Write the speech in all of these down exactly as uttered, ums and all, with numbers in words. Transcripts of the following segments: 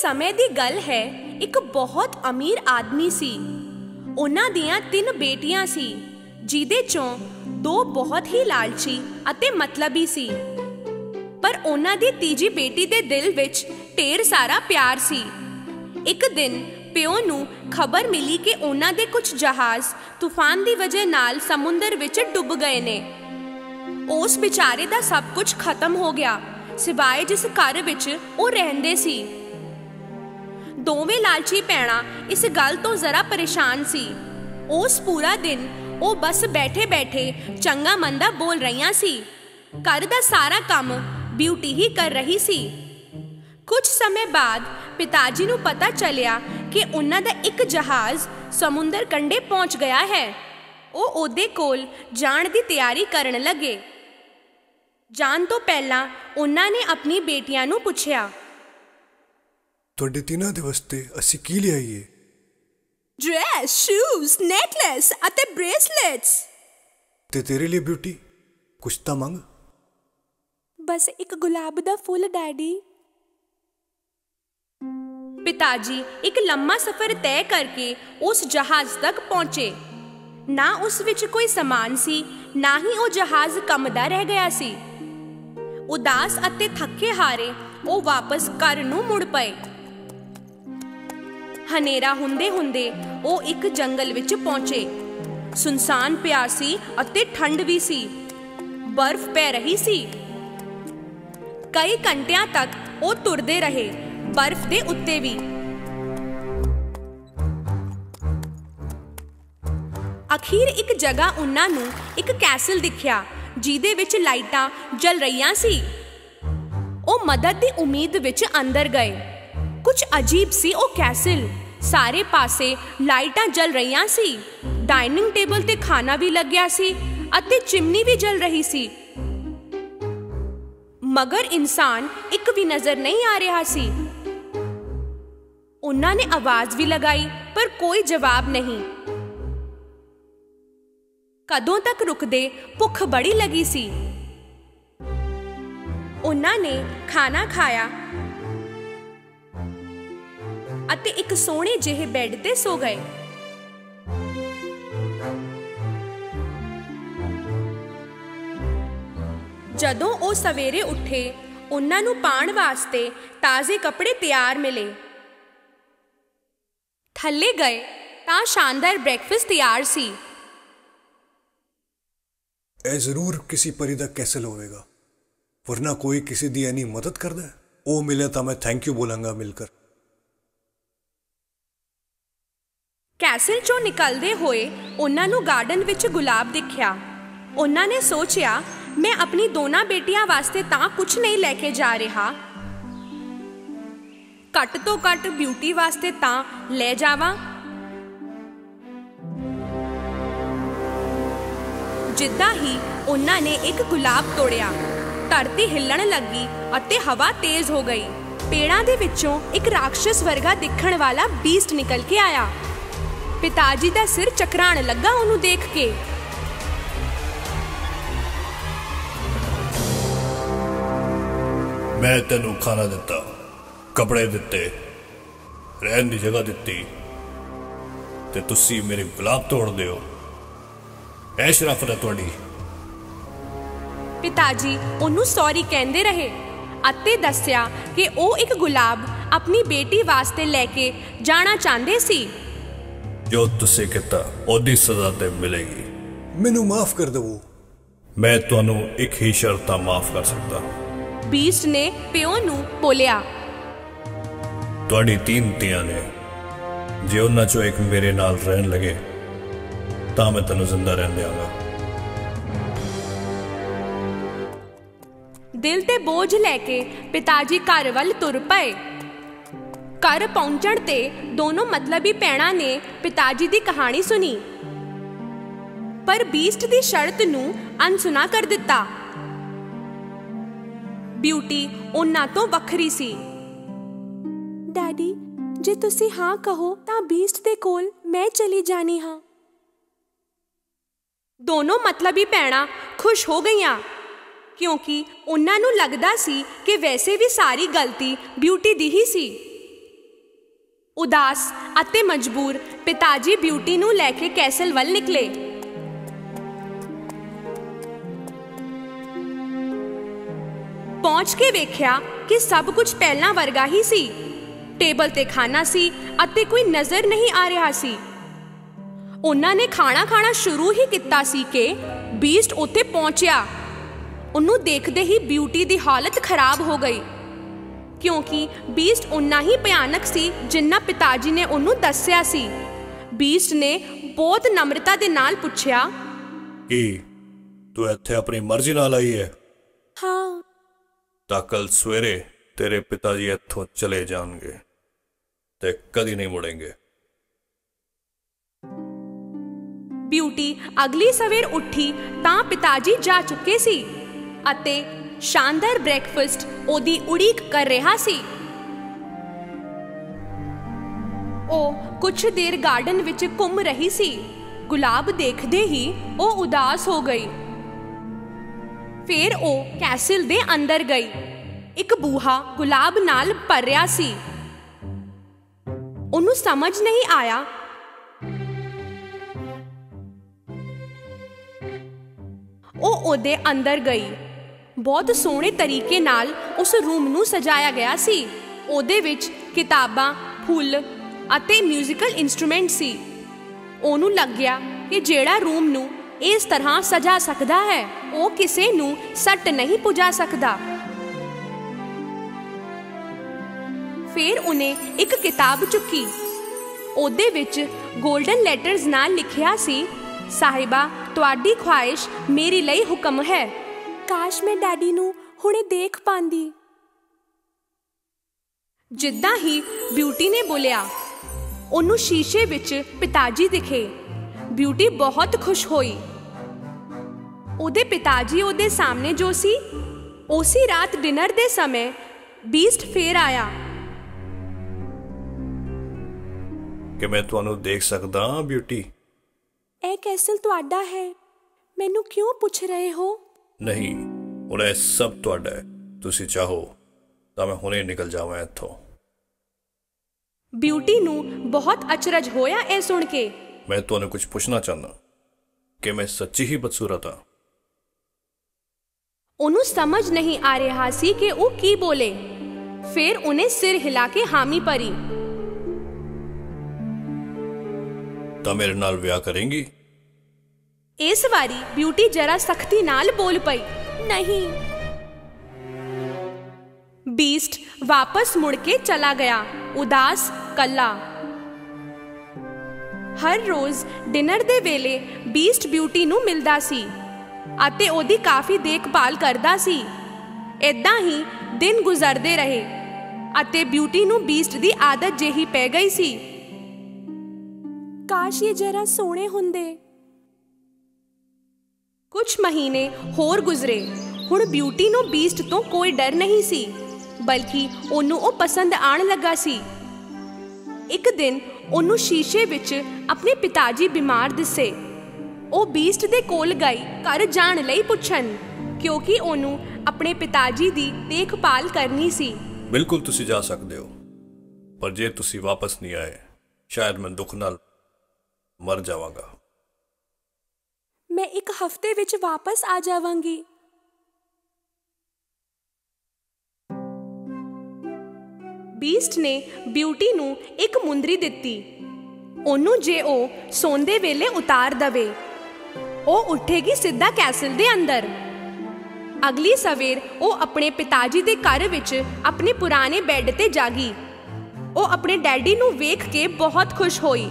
समय दी गल है, एक बहुत अमीर आदमी सी। उन्हां दियां तीन बेटियां सी, जिहदे चों दो बहुत ही लालची अते मतलबी सी। पर उन्हां दी तीजी बेटी दे दिल विच ढेर सारा प्यार सी। एक दिन पिओ नूं खबर मिली कि उन्हां दे कुछ जहाज तूफान दी वजह नाल समुंदर विच डुब गए ने। उस बेचारे दा सब कुछ खत्म हो गया, सिवाय जिस घर विच वो रहंदे सी। दोवें लालची भैणां इस गल तो जरा परेशान सी। उस पूरा दिन वो बस बैठे बैठे चंगा मंदा बोल रही सी। घर दा सारा काम ब्यूटी ही कर रही सी। कुछ समय बाद पिताजी नूं पता चलिया कि उन्हां दा एक जहाज समुंदर कंढे पहुंच गया है। वो ओदे कोल जाण दी तैयारी करन लगे। जान तो पहला उन्हां ने अपनी बेटियां नूं पुछया, तुहाडे तिन्हां दे वास्ते असीं की लिआईए? ड्रेस, शूज, नेकलेस अते ब्रेसलेट्स। ते तेरे लिए ब्यूटी कुछ तां मंग। बस एक गुलाब दा फुल डैडी। पिताजी एक लंबा सफर तय करके उस जहाज तक पहुंचे। ना उस विच कोई सामान सी, ना ही वो जहाज कंबदा रह गया सी। उदास अते थके हारे वो वापस घर नूं मुड़ पए। हनेरा हुंदे हुंदे वो एक जंगल विच पहुंचे। सुनसान पिया सी अते ठंड भी सी। बर्फ पै रही सी। कई घंटियां तक वो तुरदे रहे, बर्फ दे उत्ते भी। अखीर एक जगह उन्हां नूं एक कैसल दिखिया, जिहदे विच लाइटां जल रहीआं सी। वो मदद दी उम्मीद विच अंदर गए। कुछ अजीब सी वो कैसल। सारे पासे लाइटां जल रहीआं सी। डाइनिंग टेबल ते खाना भी लग्या सी अते चिमनी भी जल रही सी। मगर इंसान एक भी नजर नहीं आ रहा सी। उन्हां ने आवाज भी लगाई, पर कोई जवाब नहीं। कदों तक रुकदे, भुख बड़ी लगी सी। उन्हां ने खाना खाया अते एक सोहणे जिहे बैड ते सो गए। जदों ओ सवेरे उठे, उन्हां नूं पाण वास्ते ताजे कपड़े तैयार मिले। थल्ले गए तां शानदार ब्रेकफास्ट तैयार सी। ए जरूर किसी परी दा कैसल होवेगा, वरना कोई किसी दी एनी मदद करदा है। ओ मिले तां मैं थैंक यू बोलांगा मिलकर। कैसल चों निकलदे होए उन्हां नूं गार्डन विच गुलाब दिखिया। उन्हां ने सोचिया, मैं अपनी दोनों बेटियां वास्ते तां कुछ नहीं लेके जा रहा, घट तो घट ब्यूटी वास्ते तां ले जावां। जिद्दां ही उन्हां ने एक गुलाब तोड़िया, धरती हिलण लगी अते हवा तेज हो गई। पेड़ां दे विचों एक राक्षस वर्गा दिखण वाला बीस्ट निकल के आया। पिताजी दा सिर चकराण लगा उन्हें देख के। मैं तेनू खाना दिता, कपड़े दिते, रहन दी जगह दिती, ते तुसी मेरे गुलाब तोड़ दिओ। ऐ शराफत है तुहाडी। पिताजी उन्हें सॉरी कहंदे रहे अते दस्सिया कि वो एक गुलाब अपनी बेटी वास्ते लेके जाना चाहते सी। जो तुसी किता ओदी सजा ते मिलेगी। मैनू माफ कर दवो। मैं तुहानू एक ही शर्त माफ कर सकता। बीस्ट ने पिओ नू बोलिया, तुहाडी तीन तियां ने, जे उन्हां चों एक मेरे नाल रहन लगे तां मैं तैनू जिंदा रहन देंगा। दिल ते बोझ लैके पिताजी घर वल तुर पए। घर पहुंचण ते दोनों मतलबी भैणां ने पिताजी दी कहानी सुनी, पर बीस्ट दी शर्त नूं अनसुना कर दिता। ब्यूटी उन्हां तो वखरी सी। डैडी, जे तुसी हां कहो तां बीस्ट दे कोल मैं चली जानी हां। दोनों मतलबी भैणां खुश हो गईयां, क्योंकि उन्हां नूं लगदा सी कि वैसे भी सारी गलती ब्यूटी दी ही सी। ਉਦਾਸ ਅਤੇ ਮਜਬੂਰ ਪਿਤਾ ਜੀ ਬਿਊਟੀ ਨੂੰ ਲੈ ਕੇ ਕੈਸਲ ਵੱਲ ਨਿਕਲੇ। ਪਹੁੰਚ ਕੇ ਵੇਖਿਆ ਕਿ ਸਭ ਕੁਝ ਪਹਿਲਾਂ ਵਰਗਾ ਹੀ ਸੀ। ਟੇਬਲ ਤੇ ਖਾਣਾ ਸੀ ਅਤੇ ਕੋਈ ਨਜ਼ਰ ਨਹੀਂ ਆ ਰਿਹਾ ਸੀ। ਉਹਨਾਂ ਨੇ ਖਾਣਾ ਖਾਣਾ ਸ਼ੁਰੂ ਹੀ ਕੀਤਾ ਸੀ ਕਿ ਬੀਸਟ ਉੱਥੇ ਪਹੁੰਚਿਆ। ਉਹਨੂੰ ਦੇਖਦੇ ਹੀ ਬਿਊਟੀ ਦੀ ਹਾਲਤ ਖਰਾਬ ਹੋ ਗਈ, ਕਿਉਂਕਿ ਬੀਸਟ ਉਨਾ ਹੀ ਭਿਆਨਕ ਸੀ ਜਿੰਨਾ ਪਿਤਾ ਜੀ ਨੇ ਉਹਨੂੰ ਦੱਸਿਆ ਸੀ। ਬੀਸਟ ਨੇ ਬਹੁਤ ਨਮਰਤਾ ਦੇ ਨਾਲ ਪੁੱਛਿਆ, ਕੀ ਤੂੰ ਇੱਥੇ ਆਪਣੀ ਮਰਜ਼ੀ ਨਾਲ ਆਈ ਹੈ? ਹਾਂ। ਤਾਂ ਕੱਲ ਸਵੇਰੇ ਤੇਰੇ ਪਿਤਾ ਜੀ ਇੱਥੋਂ ਚਲੇ ਜਾਣਗੇ ਤੇ ਕਦੀ ਨਹੀਂ ਮੁੜेंगे। ਬਿਊਟੀ ਅਗਲੀ ਸਵੇਰ ਉੱਠੀ ਤਾਂ ਪਿਤਾ ਜੀ ਜਾ ਚੁੱਕੇ ਸੀ ਅਤੇ ਸ਼ਾਨਦਾਰ ਬ੍ਰੇਕਫਾਸਟ ਉਹਦੀ ਉਡੀਕ ਕਰ ਰਿਹਾ ਸੀ। ਉਹ ਕੁਝ ਦੇਰ ਗਾਰਡਨ ਵਿੱਚ ਘੁੰਮ ਰਹੀ ਸੀ। ਗੁਲਾਬ ਦੇਖਦੇ ਹੀ ਉਹ ਉਦਾਸ ਹੋ ਗਈ। ਫਿਰ ਉਹ ਕੈਸਲ ਦੇ ਅੰਦਰ ਗਈ। ਇੱਕ ਬੂਹਾ ਗੁਲਾਬ ਨਾਲ ਭਰਿਆ ਸੀ। ਉਹਨੂੰ ਸਮਝ ਨਹੀਂ ਆਇਆ ਉਹ ਉਹਦੇ ਅੰਦਰ ਗਈ। ਬਹੁਤ ਸੋਹਣੇ ਤਰੀਕੇ ਨਾਲ ਉਸ ਰੂਮ ਨੂੰ ਸਜਾਇਆ ਗਿਆ ਸੀ। ਉਹਦੇ ਵਿੱਚ ਕਿਤਾਬਾਂ, ਫੁੱਲ ਅਤੇ ਮਿਊਜ਼ੀਕਲ ਇਨਸਟਰੂਮੈਂਟ ਸੀ। ਉਹਨੂੰ ਲੱਗਿਆ ਕਿ ਜਿਹੜਾ ਰੂਮ ਨੂੰ ਇਸ ਤਰ੍ਹਾਂ ਸਜਾ ਸਕਦਾ ਹੈ ਉਹ ਕਿਸੇ ਨੂੰ ਸੱਟ ਨਹੀਂ ਪੁਜਾ ਸਕਦਾ। ਫਿਰ ਉਹਨੇ ਇੱਕ ਕਿਤਾਬ ਚੁੱਕੀ। ਉਹਦੇ ਵਿੱਚ ਗੋਲਡਨ ਲੈਟਰਸ ਨਾਲ ਲਿਖਿਆ ਸੀ, ਸਾਹਿਬਾ ਤੁਹਾਡੀ ਖੁਆਇਸ਼ ਮੇਰੀ ਲਈ ਹੁਕਮ ਹੈ। ਕਾਸ਼ ਮੈਂ ਡੈਡੀ ਨੂੰ ਹੁਣੇ ਦੇਖ ਪਾਂਦੀ। ਜਿੱਦਾਂ ਹੀ ਬਿਊਟੀ ਨੇ ਬੋਲਿਆ, ਉਹਨੂੰ ਸ਼ੀਸ਼ੇ ਵਿੱਚ ਪਿਤਾ ਜੀ ਦਿਖੇ। ਬਿਊਟੀ ਬਹੁਤ ਖੁਸ਼ ਹੋਈ। ਉਹਦੇ ਪਿਤਾ ਜੀ ਉਹਦੇ ਸਾਹਮਣੇ ਜੋ ਸੀ, ਉਸੇ ਰਾਤ ਡਿਨਰ ਦੇ ਸਮੇਂ ਬੀਸਟ ਫੇਰ ਆਇਆ। ਕਿ ਮੈਂ ਤੁਹਾਨੂੰ ਦੇਖ ਸਕਦਾ ਹਾਂ ਬਿਊਟੀ? ਇਹ ਕੈਸਲ ਤੁਹਾਡਾ ਹੈ, ਮੈਨੂੰ ਕਿਉਂ ਪੁੱਛ ਰਹੇ ਹੋ? ਨਹੀਂ, ਹੁਣ ਇਹ ਸਭ ਤੁਹਾਡਾ ਹੈ। ਤੁਸੀਂ ਚਾਹੋ ਤਾਂ ਮੈਂ ਹੁਣੇ ਨਿਕਲ ਜਾਵਾਂ ਇੱਥੋਂ। ਬਿਊਟੀ ਨੂੰ ਬਹੁਤ ਅਚਰਜ ਹੋਇਆ ਇਹ ਸੁਣ ਕੇ। ਮੈਂ ਤੁਹਾਨੂੰ ਕੁਝ ਪੁੱਛਣਾ ਚਾਹੁੰਦਾ ਕਿ ਮੈਂ ਸੱਚੀ ਹੀ ਬਦਸੂਰਤ ਹਾਂ? ਉਹਨੂੰ ਸਮਝ ਨਹੀਂ ਆ ਰਿਹਾ ਸੀ ਕਿ ਉਹ ਕੀ ਬੋਲੇ। ਫਿਰ ਉਹਨੇ ਸਿਰ ਹਿਲਾ ਕੇ ਹਾਮੀ ਭਰੀ। ਤਾਂ ਮੇਰੇ ਨਾਲ ਵਿਆਹ ਕਰੇਂਗੀ? ਇਸ ਵਾਰੀ ਬਿਊਟੀ ਜਰਾ ਸਖਤੀ ਨਾਲ ਬੋਲ ਪਈ, ਨਹੀਂ। ਬੀਸਟ ਵਾਪਸ ਮੁੜ ਕੇ ਚਲਾ ਗਿਆ, ਉਦਾਸ, ਕੱਲਾ। ਹਰ ਰੋਜ਼ ਡਿਨਰ ਦੇ ਵੇਲੇ ਬੀਸਟ ਬਿਊਟੀ ਨੂੰ ਮਿਲਦਾ ਸੀ ਅਤੇ ਉਹਦੀ ਕਾਫੀ ਦੇਖਭਾਲ ਕਰਦਾ ਸੀ। ਏਦਾਂ ਹੀ ਦਿਨ ਗੁਜ਼ਰਦੇ ਰਹੇ ਅਤੇ ਬਿਊਟੀ ਨੂੰ ਬੀਸਟ ਦੀ ਆਦਤ ਜਿਹੀ ਪੈ ਗਈ ਸੀ। ਕਾਸ਼ ਇਹ ਜਰਾ ਸੋਹਣੇ ਹੁੰਦੇ। ਕੁਝ ਮਹੀਨੇ ਹੋਰ ਗੁਜ਼ਰੇ। ਹੁਣ ਬਿਊਟੀ ਨੂੰ ਬੀਸਟ ਤੋਂ ਕੋਈ ਡਰ ਨਹੀਂ ਸੀ, ਬਲਕਿ ਉਹਨੂੰ ਉਹ ਪਸੰਦ ਆਣ ਲੱਗਾ ਸੀ। ਇੱਕ ਦਿਨ ਉਹਨੂੰ ਸ਼ੀਸ਼ੇ ਵਿੱਚ ਆਪਣੇ ਪਿਤਾ ਜੀ ਬਿਮਾਰ ਦਿਸੇ। ਉਹ ਬੀਸਟ ਦੇ ਕੋਲ ਗਈ ਘਰ ਜਾਣ ਲਈ ਪੁੱਛਣ, ਕਿਉਂਕਿ ਉਹਨੂੰ ਆਪਣੇ ਪਿਤਾ ਜੀ ਦੀ ਦੇਖਭਾਲ ਕਰਨੀ ਸੀ। ਬਿਲਕੁਲ ਤੁਸੀਂ ਜਾ ਸਕਦੇ ਹੋ, ਪਰ ਜੇ ਤੁਸੀਂ ਵਾਪਸ ਨਹੀਂ ਆਏ ਸ਼ਾਇਦ ਮੈਂ ਦੁੱਖ ਨਾਲ ਮਰ ਜਾਵਾਂਗਾ। ਮੈਂ ਇੱਕ ਹਫ਼ਤੇ ਵਿੱਚ ਵਾਪਸ ਆ ਜਾਵਾਂਗੀ। ਬੀਸਟ ਨੇ ਬਿਊਟੀ ਨੂੰ ਇੱਕ ਮੁੰਦਰੀ ਦਿੱਤੀ। ਉਹਨੂੰ ਜੇ ਉਹ ਸੌਂਦੇ ਵੇਲੇ ਉਤਾਰ ਦਵੇ, ਉਹ ਉੱਠੇਗੀ ਸਿੱਧਾ ਕੈਸਲ ਦੇ ਅੰਦਰ। ਅਗਲੀ ਸਵੇਰ ਉਹ ਆਪਣੇ ਪਿਤਾ ਜੀ ਦੇ ਘਰ ਵਿੱਚ ਆਪਣੇ ਪੁਰਾਣੇ ਬੈੱਡ ਤੇ ਜਾਗੀ। ਉਹ ਆਪਣੇ ਡੈਡੀ ਨੂੰ ਵੇਖ ਕੇ ਬਹੁਤ ਖੁਸ਼ ਹੋਈ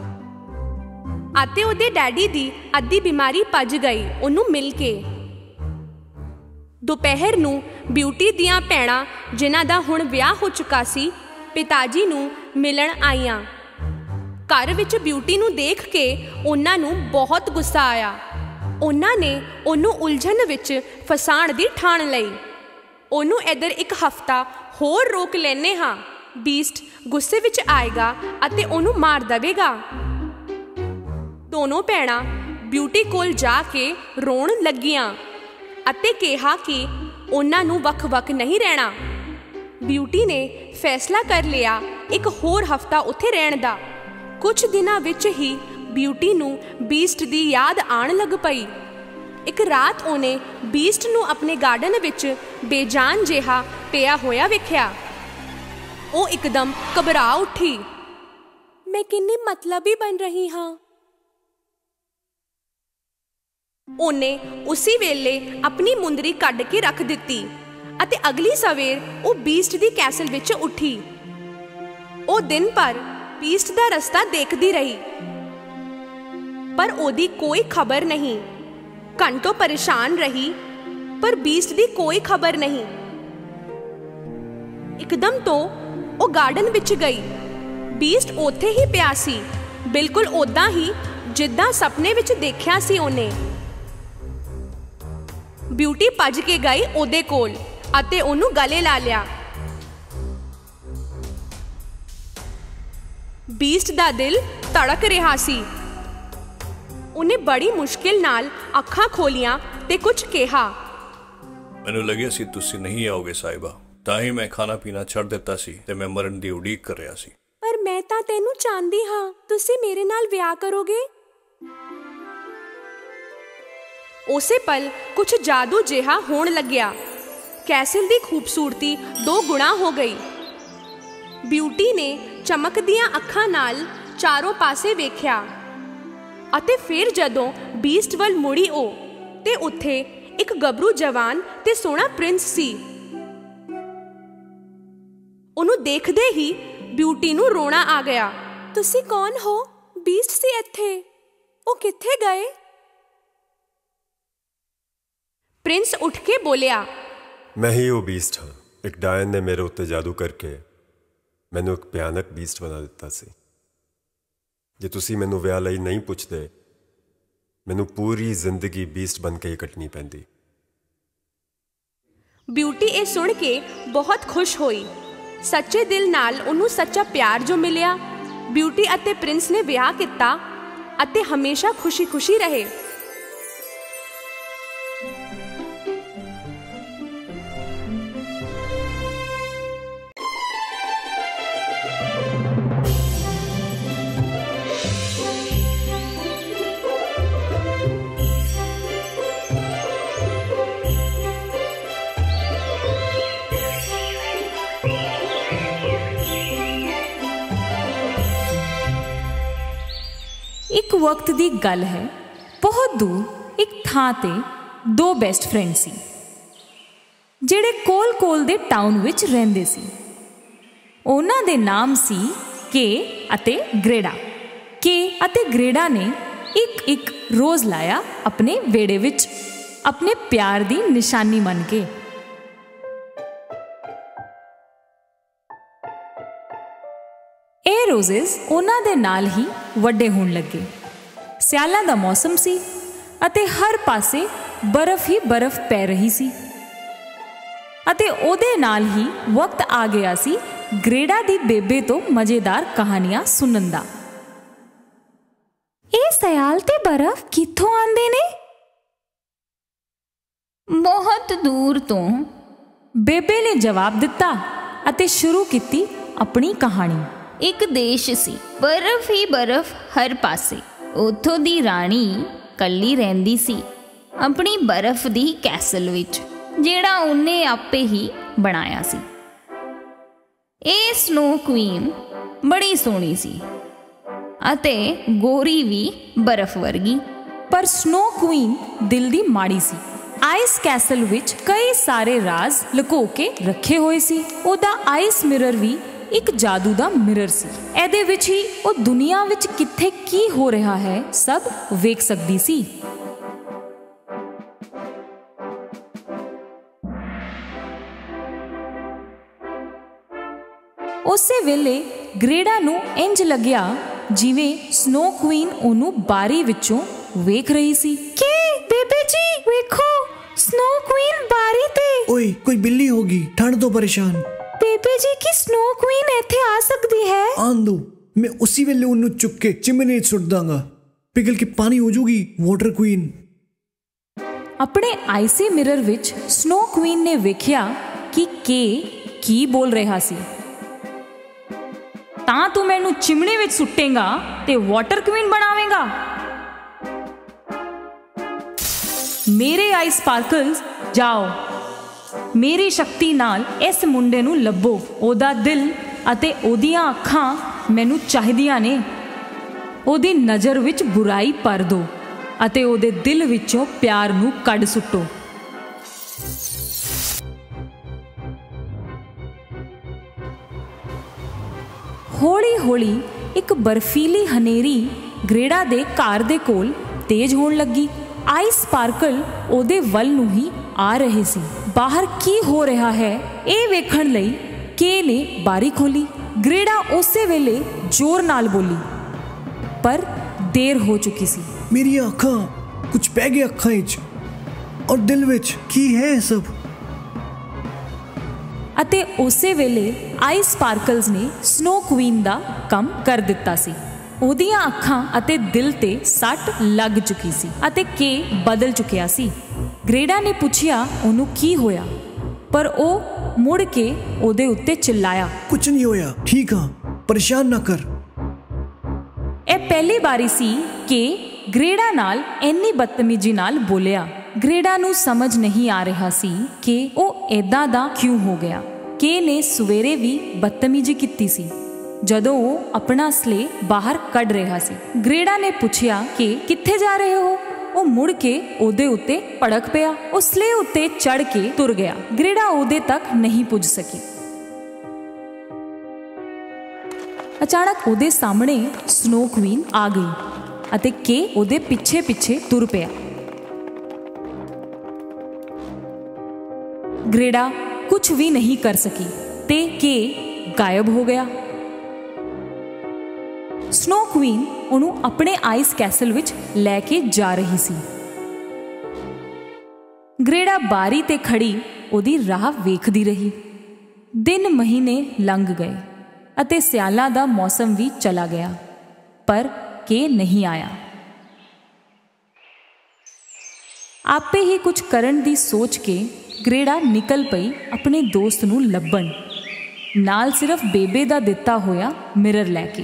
ਅਤੇ ਉਹਦੇ ਡੈਡੀ ਦੀ ਅੱਧੀ ਬਿਮਾਰੀ ਭੱਜ ਗਈ ਉਹਨੂੰ ਮਿਲ ਕੇ। ਦੁਪਹਿਰ ਨੂੰ ਬਿਊਟੀ ਦੀਆਂ ਭੈਣਾਂ, ਜਿਨ੍ਹਾਂ ਦਾ ਹੁਣ ਵਿਆਹ ਹੋ ਚੁੱਕਾ ਸੀ, ਪਿਤਾ ਜੀ ਨੂੰ ਮਿਲਣ ਆਈਆਂ। ਘਰ ਵਿੱਚ ਬਿਊਟੀ ਨੂੰ ਦੇਖ ਕੇ ਉਹਨਾਂ ਨੂੰ ਬਹੁਤ ਗੁੱਸਾ ਆਇਆ। ਉਹਨਾਂ ਨੇ ਉਹਨੂੰ ਉਲਝਣ ਵਿੱਚ ਫਸਾਉਣ ਦੀ ਠਾਣ ਲਈ। ਉਹਨੂੰ ਇੱਧਰ ਇੱਕ ਹਫ਼ਤਾ ਹੋਰ ਰੋਕ ਲੈਂਦੇ ਹਾਂ, ਬੀਸਟ ਗੁੱਸੇ ਵਿੱਚ ਆਏਗਾ ਅਤੇ ਉਹਨੂੰ ਮਾਰ ਦੇਵੇਗਾ। ਦੋਨੋਂ ਭੈਣਾਂ ਬਿਊਟੀ ਕੋਲ ਜਾ ਕੇ ਰੋਣ ਲੱਗੀਆਂ ਅਤੇ ਕਿਹਾ ਕਿ ਉਹਨਾਂ ਨੂੰ ਵੱਖ-ਵੱਖ ਨਹੀਂ ਰਹਿਣਾ। ਬਿਊਟੀ ਨੇ ਫੈਸਲਾ ਕਰ ਲਿਆ ਇੱਕ ਹੋਰ ਹਫ਼ਤਾ ਉੱਥੇ ਰਹਿਣ ਦਾ। ਕੁਝ ਦਿਨਾਂ ਵਿੱਚ ਹੀ ਬਿਊਟੀ ਨੂੰ ਬੀਸਟ ਦੀ ਯਾਦ ਆਉਣ ਲੱਗ ਪਈ। ਇੱਕ ਰਾਤ ਉਹਨੇ ਬੀਸਟ ਨੂੰ ਆਪਣੇ ਗਾਰਡਨ ਵਿੱਚ ਬੇਜਾਨ ਜਿਹਾ ਪਿਆ ਹੋਇਆ ਵੇਖਿਆ। ਉਹ ਇੱਕਦਮ ਘਬਰਾ ਉੱਠੀ। ਮੈਂ ਕਿੰਨੀ ਮਤਲਬੀ ਬਣ ਰਹੀ ਹਾਂ। ਉਹਨੇ ਉਸੇ ਵੇਲੇ ਆਪਣੀ ਮੁੰਦਰੀ ਕੱਢ ਕੇ ਰੱਖ ਦਿੱਤੀ ਅਤੇ ਅਗਲੀ ਸਵੇਰ ਉਹ ਬੀਸਟ ਦੀ ਕੈਸਲ ਵਿੱਚ ਉੱਠੀ। ਉਹ ਦਿਨ ਭਰ ਬੀਸਟ ਦਾ ਰਸਤਾ ਦੇਖਦੀ ਰਹੀ, ਪਰ ਉਹਦੀ ਕੋਈ ਖਬਰ ਨਹੀਂ। ਘੰਟੋਂ ਪਰੇਸ਼ਾਨ ਰਹੀ, ਪਰ ਬੀਸਟ ਦੀ ਕੋਈ ਖਬਰ ਨਹੀਂ। ਇੱਕਦਮ ਤੋਂ ਉਹ ਗਾਰਡਨ ਵਿੱਚ ਗਈ। ਬੀਸਟ ਉੱਥੇ ਹੀ ਪਿਆ ਸੀ, ਬਿਲਕੁਲ ਓਦਾਂ ਹੀ ਜਿੱਦਾਂ ਸੁਪਨੇ ਵਿੱਚ ਦੇਖਿਆ ਸੀ ਉਹਨੇ। ਬਿਊਟੀ ਭੱਜ ਕੇ ਗਈ ਉਹਦੇ ਕੋਲ ਅਤੇ ਉਹਨੂੰ ਗਲੇ ਲਾ ਲਿਆ। ਬੀਸਟ ਦਾ ਦਿਲ ਧੜਕ ਰਿਹਾ ਸੀ। ਉਹਨੇ ਬੜੀ ਮੁਸ਼ਕਿਲ ਨਾਲ ਅੱਖਾਂ ਖੋਲੀਆਂ ਤੇ ਕੁਝ ਕਿਹਾ। ਮੈਨੂੰ ਲੱਗਿਆ ਸੀ ਤੁਸੀਂ ਨਹੀਂ ਆਓਗੇ ਸਾਹਿਬਾ, ਤਾਂ ਹੀ ਮੈਂ ਖਾਣਾ ਪੀਣਾ ਛੱਡ ਦਿੱਤਾ ਸੀ ਤੇ ਮੈਂ ਮਰਨ ਦੀ ਉਡੀਕ ਕਰ ਰਿਹਾ ਸੀ। ਪਰ ਮੈਂ ਤਾਂ ਤੈਨੂੰ ਚਾਹੁੰਦੀ ਹਾਂ, ਤੁਸੀਂ ਮੇਰੇ ਨਾਲ ਵਿਆਹ ਕਰੋਗੇ? ਉਸੇ ਪਲ ਕੁਝ ਜਾਦੂ ਜਿਹਾ ਹੋਣ ਲੱਗਿਆ। ਕੈਸਲ ਦੀ ਖੂਬਸੂਰਤੀ ਦੋ ਗੁਣਾ ਹੋ ਗਈ। ਬਿਊਟੀ ਨੇ ਚਮਕਦੀਆਂ ਅੱਖਾਂ ਨਾਲ ਚਾਰੋਂ ਪਾਸੇ ਵੇਖਿਆ ਅਤੇ ਫਿਰ ਜਦੋਂ ਬੀਸਟ ਵੱਲ ਮੁੜੀ ਉਹ ਤੇ ਉੱਥੇ ਇੱਕ ਗੱਭਰੂ ਜਵਾਨ ਤੇ ਸੋਹਣਾ ਪ੍ਰਿੰਸ ਸੀ। ਉਹਨੂੰ ਦੇਖਦੇ ਹੀ ਬਿਊਟੀ ਨੂੰ ਰੋਣਾ ਆ ਗਿਆ। ਤੁਸੀਂ ਕੌਣ ਹੋ? ਬੀਸਟ ਸੀ ਇੱਥੇ, ਉਹ ਕਿੱਥੇ ਗਏ? ਪ੍ਰਿੰਸ ਉੱਠ ਕੇ ਬੋਲਿਆ, ਮੈਂ ਹੀ ਉਹ ਬੀਸਟ ਹਾਂ। ਇੱਕ ਡਾਇਨ ਨੇ ਮੇਰੇ ਉੱਤੇ ਜਾਦੂ ਕਰਕੇ ਮੈਨੂੰ ਇੱਕ ਭਿਆਨਕ ਬੀਸਟ ਬਣਾ ਦਿੱਤਾ ਸੀ। ਜੇ ਤੁਸੀਂ ਮੈਨੂੰ ਵਿਆਹ ਲਈ ਨਹੀਂ ਪੁੱਛਦੇ, ਮੈਨੂੰ ਪੂਰੀ ਜ਼ਿੰਦਗੀ ਬੀਸਟ ਬਣ ਕੇ ਹੀ ਕੱਟਣੀ ਪੈਂਦੀ। ਬਿਊਟੀ ਇਹ ਸੁਣ ਕੇ ਬਹੁਤ ਖੁਸ਼ ਹੋਈ। ਸੱਚੇ ਦਿਲ ਨਾਲ ਉਹਨੂੰ ਸੱਚਾ ਪਿਆਰ ਜੋ ਮਿਲਿਆ। ਬਿਊਟੀ ਅਤੇ ਪ੍ਰਿੰਸ ਨੇ ਵਿਆਹ ਕੀਤਾ ਅਤੇ ਹਮੇਸ਼ਾ ਖੁਸ਼ੀ-ਖੁਸ਼ੀ ਰਹੇ। ਇੱਕ ਵਕਤ ਦੀ ਗੱਲ ਹੈ, ਬਹੁਤ ਦੂਰ ਇੱਕ ਥਾਂ ਤੇ ਦੋ ਬੈਸਟ ਫਰੈਂਡ ਸੀ ਜਿਹੜੇ ਕੋਲ-ਕੋਲ ਦੇ ਟਾਊਨ ਵਿੱਚ ਰਹਿੰਦੇ ਸੀ। ਉਹਨਾਂ ਦੇ ਨਾਮ ਸੀ ਕੇ ਅਤੇ ਗ੍ਰੇਡਾ। ਕੇ ਅਤੇ ਗ੍ਰੇਡਾ ਨੇ ਇੱਕ-ਇੱਕ ਰੋਜ਼ ਲਾਇਆ ਆਪਣੇ ਵਿਹੜੇ ਵਿੱਚ, ਆਪਣੇ ਪਿਆਰ ਦੀ ਨਿਸ਼ਾਨੀ ਮੰਨ ਕੇ। ਇਹ ਰੋਜ਼ਸ ਉਹਨਾਂ ਦੇ ਨਾਲ ਹੀ ਵੱਡੇ ਹੋਣ ਲੱਗੇ। ਸਿਆਲਾਂ ਦਾ ਮੌਸਮ ਸੀ ਅਤੇ ਹਰ ਪਾਸੇ ਬਰਫ਼ ਹੀ ਬਰਫ਼ ਪੈ ਰਹੀ ਸੀ ਅਤੇ ਉਹਦੇ ਨਾਲ ਹੀ ਵਕਤ ਆ ਗਿਆ ਸੀ ਗ੍ਰੇਡਾ ਦੀ ਬੇਬੇ ਤੋਂ ਮਜ਼ੇਦਾਰ ਕਹਾਣੀਆਂ ਸੁਣਨ ਦਾ। ਇਹ ਸਿਆਲ ਤੇ ਬਰਫ਼ ਕਿੱਥੋਂ ਆਉਂਦੇ ਨੇ? ਬਹੁਤ ਦੂਰ ਤੋਂ, ਬੇਬੇ ਨੇ ਜਵਾਬ ਦਿੱਤਾ ਅਤੇ ਸ਼ੁਰੂ ਕੀਤੀ ਆਪਣੀ ਕਹਾਣੀ। ਇੱਕ ਦੇਸ਼ ਸੀ, ਬਰਫ਼ ਹੀ ਬਰਫ਼ ਹਰ ਪਾਸੇ। ਉੱਥੋਂ ਦੀ ਰਾਣੀ ਕੱਲੀ ਰਹਿੰਦੀ ਸੀ ਆਪਣੀ ਬਰਫ਼ ਦੀ ਕੈਸਲ ਵਿੱਚ, ਜਿਹੜਾ ਉਹਨੇ ਆਪੇ ਹੀ ਬਣਾਇਆ ਸੀ। ਇਹ ਸਨੋ ਕੁਈਨ ਬੜੀ ਸੋਹਣੀ ਸੀ ਅਤੇ ਗੋਰੀ ਵੀ ਬਰਫ਼ ਵਰਗੀ। ਪਰ ਸਨੋ ਕੁਈਨ ਦਿਲ ਦੀ ਮਾੜੀ ਸੀ। ਆਈਸ ਕੈਸਲ ਵਿੱਚ ਕਈ ਸਾਰੇ ਰਾਜ਼ ਲੁਕੋ ਕੇ ਰੱਖੇ ਹੋਏ ਸੀ। ਉਹਦਾ ਆਈਸ ਮਿਰਰ ਵੀ ਇੱਕ ਜਾਦੂ ਦਾ ਮਿਰਰ ਸੀ। ਇਹਦੇ ਵਿੱਚ ਹੀ ਉਹ ਦੁਨੀਆ ਵਿੱਚ ਕਿੱਥੇ ਕੀ ਹੋ ਰਿਹਾ ਹੈ ਸਭ ਵੇਖ ਸਕਦੀ ਸੀ। ਉਸੇ ਵੇਲੇ ਗ੍ਰੇਡਾ ਨੂੰ ਇੰਜ ਲੱਗਿਆ ਜਿਵੇਂ ਸਨੋ ਕੁਈਨ ਉਹਨੂੰ ਬਾਰੀ ਵਿੱਚੋਂ ਵੇਖ ਰਹੀ ਸੀ। ਕੀ ਬੇਬੇ ਜੀ ਵੇਖੋ, ਸਨੋ ਕੁਈਨ ਬਾਰੀ ਤੇ। ਓਏ ਕੋਈ ਬਿੱਲੀ ਹੋਗੀ, ਠੰਡ ਤੋਂ ਪਰੇਸ਼ਾਨ। ਬੇਬੇ ਜੀ ਕੀ ਸਨੋ ਕੁਈਨ ਇੱਥੇ ਆ ਸਕਦੀ ਹੈ? ਆਉਣ ਦੋ, ਮੈਂ ਉसी ਵੇਲੇ ਉਹਨੂੰ ਚੁੱਕ ਕੇ ਚਿਮਨੀ 'ਚ ਸੁੱਟ ਦਾਂਗਾ, ਪਿਘਲ ਕੇ ਪਾਣੀ ਹੋ ਜਾਊਗੀ ਵਾਟਰ ਕੁਈਨ। ਆਪਣੇ ਆਈਸੀ ਮਿਰਰ ਵਿੱਚ ਸਨੋ ਕੁਈਨ ਨੇ ਵੇਖਿਆ ਕਿ ਕੇ ਕੀ ਬੋਲ ਰਿਹਾ ਸੀ। ਤਾਂ ਤੂੰ ਮੈਨੂੰ ਚਿਮਣੀ ਵਿੱਚ ਸੁੱਟੇਗਾ ਤੇ ਵਾਟਰ ਕੁਈਨ ਬਣਾਵੇਂਗਾ। ਮੇਰੇ ਆਈ ਸਪਾਰਕਲਸ, ਜਾਓ, ਮੇਰੀ ਸ਼ਕਤੀ ਨਾਲ ਇਸ ਮੁੰਡੇ ਨੂੰ ਲੱਭੋ। ਉਹਦਾ ਦਿਲ ਅਤੇ ਉਹਦੀਆਂ ਅੱਖਾਂ ਮੈਨੂੰ ਚਾਹੀਦੀਆਂ ਨੇ। ਉਹਦੀ ਨਜ਼ਰ ਵਿੱਚ ਬੁਰਾਈ ਭਰ ਦਿਓ ਅਤੇ ਉਹਦੇ ਦਿਲ ਵਿੱਚੋਂ ਪਿਆਰ ਨੂੰ ਕੱਢ ਸੁੱਟੋ। ਹੌਲੀ ਹੌਲੀ ਇੱਕ ਬਰਫੀਲੀ ਹਨੇਰੀ ਗ੍ਰੇਡਾ ਦੇ ਘਰ ਦੇ ਕੋਲ ਤੇਜ਼ ਹੋਣ ਲੱਗੀ। ਆਈ ਸਪਾਰਕਲ ਉਹਦੇ ਵੱਲ ਨੂੰ ਹੀ ਆ ਰਹੇ ਸੀ। ਬਾਹਰ ਕੀ ਹੋ ਰਿਹਾ ਹੈ ਇਹ ਵੇਖਣ ਲਈ ਕੇ ਨੇ ਬਾਰੀ ਖੋਲੀ। ਗ੍ਰੇਡਾ ਉਸੇ ਵੇਲੇ ਜ਼ੋਰ ਨਾਲ ਬੋਲੀ, ਪਰ ਦੇਰ ਹੋ ਚੁੱਕੀ ਸੀ। ਮੇਰੀਆਂ ਅੱਖਾਂ, ਕੁਝ ਪੈ ਗਿਆ ਅੱਖਾਂ ਵਿੱਚ ਔਰ ਦਿਲ ਵਿੱਚ। ਕੀ ਹੈ ਇਹ ਸਭ? ਅਤੇ ਉਸੇ ਵੇਲੇ ਆਈ ਸਪਾਰਕਲਸ ਨੇ ਸਨੋ ਕੁਈਨ ਦਾ ਕੰਮ ਕਰ ਦਿੱਤਾ ਸੀ। ਉਹਦੀਆਂ ਅੱਖਾਂ ਅਤੇ ਦਿਲ ਤੇ ਸੱਟ ਲੱਗ ਚੁੱਕੀ ਸੀ ਅਤੇ ਕੇ ਬਦਲ ਚੁੱਕਿਆ ਸੀ। ਗ੍ਰੇਡਾ ਨੇ ਪੁੱਛਿਆ ਉਹਨੂੰ ਕੀ ਹੋਇਆ, ਪਰ ਉਹ ਮੁੜ ਕੇ ਉਹਦੇ ਉੱਤੇ ਚਿল্ਲਾਇਆ, ਕੁਝ ਨਹੀਂ ਹੋਇਆ, ਠੀਕ ਹਾਂ, ਪਰੇਸ਼ਾਨ ਨਾ ਕਰ। ਇਹ ਪਹਿਲੀ ਵਾਰੀ ਸੀ ਕਿ ਗ੍ਰੇਡਾ ਨਾਲ ਇੰਨੀ ਬਦਤਮੀਜ਼ੀ ਨਾਲ ਬੋਲਿਆ। ਗ੍ਰੇਡਾ ਨੂੰ ਸਮਝ ਨਹੀਂ ਆ ਰਿਹਾ ਸੀ ਕਿ ਉਹ ਏਦਾਂ ਦਾ ਕਿਉਂ ਹੋ ਗਿਆ। ਕੇ ਨੇ ਸਵੇਰੇ ਵੀ ਬਦਤਮੀਜ਼ੀ ਕੀਤੀ ਸੀ ਜਦੋਂ ਉਹ ਆਪਣਾ ਸਲੇ ਬਾਹਰ ਕੱਢ ਰਿਹਾ ਸੀ। ਗ੍ਰੇਡਾ ਨੇ ਪੁੱਛਿਆ ਕਿ ਕਿੱਥੇ ਜਾ ਰਹੇ ਹੋ? ਉਹ ਮੁੜ ਕੇ ਉਹਦੇ ਉੱਤੇ ਭੜਕ ਪਿਆ। ਉਹ ਸਲੇ ਉੱਤੇ ਚੜ ਕੇ ਤੁਰ ਗਿਆ। ਗ੍ਰੇਡਾ ਉਹਦੇ ਤੱਕ ਨਹੀਂ ਪੁੱਜ ਸਕੀ। ਅਚਾਨਕ ਉਹਦੇ ਸਾਹਮਣੇ ਸਨੋ ਕੁਈਨ ਆ ਗਈ ਅਤੇ ਕੇ ਉਹਦੇ ਪਿੱਛੇ ਪਿੱਛੇ ਤੁਰ ਪਿਆ। ਗ੍ਰੇਡਾ ਕੁਝ ਵੀ ਨਹੀਂ ਕਰ ਸਕੀ ਤੇ ਕੇ ਗਾਇਬ ਹੋ ਗਿਆ। ਸਨੋ ਕੁਈਨ ਉਹਨੂੰ ਆਪਣੇ ਆਈਸ ਕੈਸਲ ਵਿੱਚ ਲੈ ਕੇ ਜਾ ਰਹੀ ਸੀ। ਗ੍ਰੇਡਾ ਬਾਰੀ ਤੇ ਖੜੀ ਉਹਦੀ ਰਾਹ ਵੇਖਦੀ ਰਹੀ। ਦਿਨ ਮਹੀਨੇ ਲੰਘ ਗਏ ਅਤੇ ਸਿਆਲਾਂ ਦਾ ਮੌਸਮ ਵੀ ਚਲਾ ਗਿਆ, ਪਰ ਕੇ ਨਹੀਂ ਆਇਆ। ਆਪੇ ਹੀ ਕੁਝ ਕਰਨ ਦੀ ਸੋਚ ਕੇ ਗ੍ਰੇਡਾ ਨਿਕਲ ਪਈ ਆਪਣੇ ਦੋਸਤ ਨੂੰ ਲੱਭਣ, ਨਾਲ ਸਿਰਫ ਬੇਬੇ ਦਾ ਦਿੱਤਾ ਹੋਇਆ ਮਿਰਰ ਲੈ ਕੇ।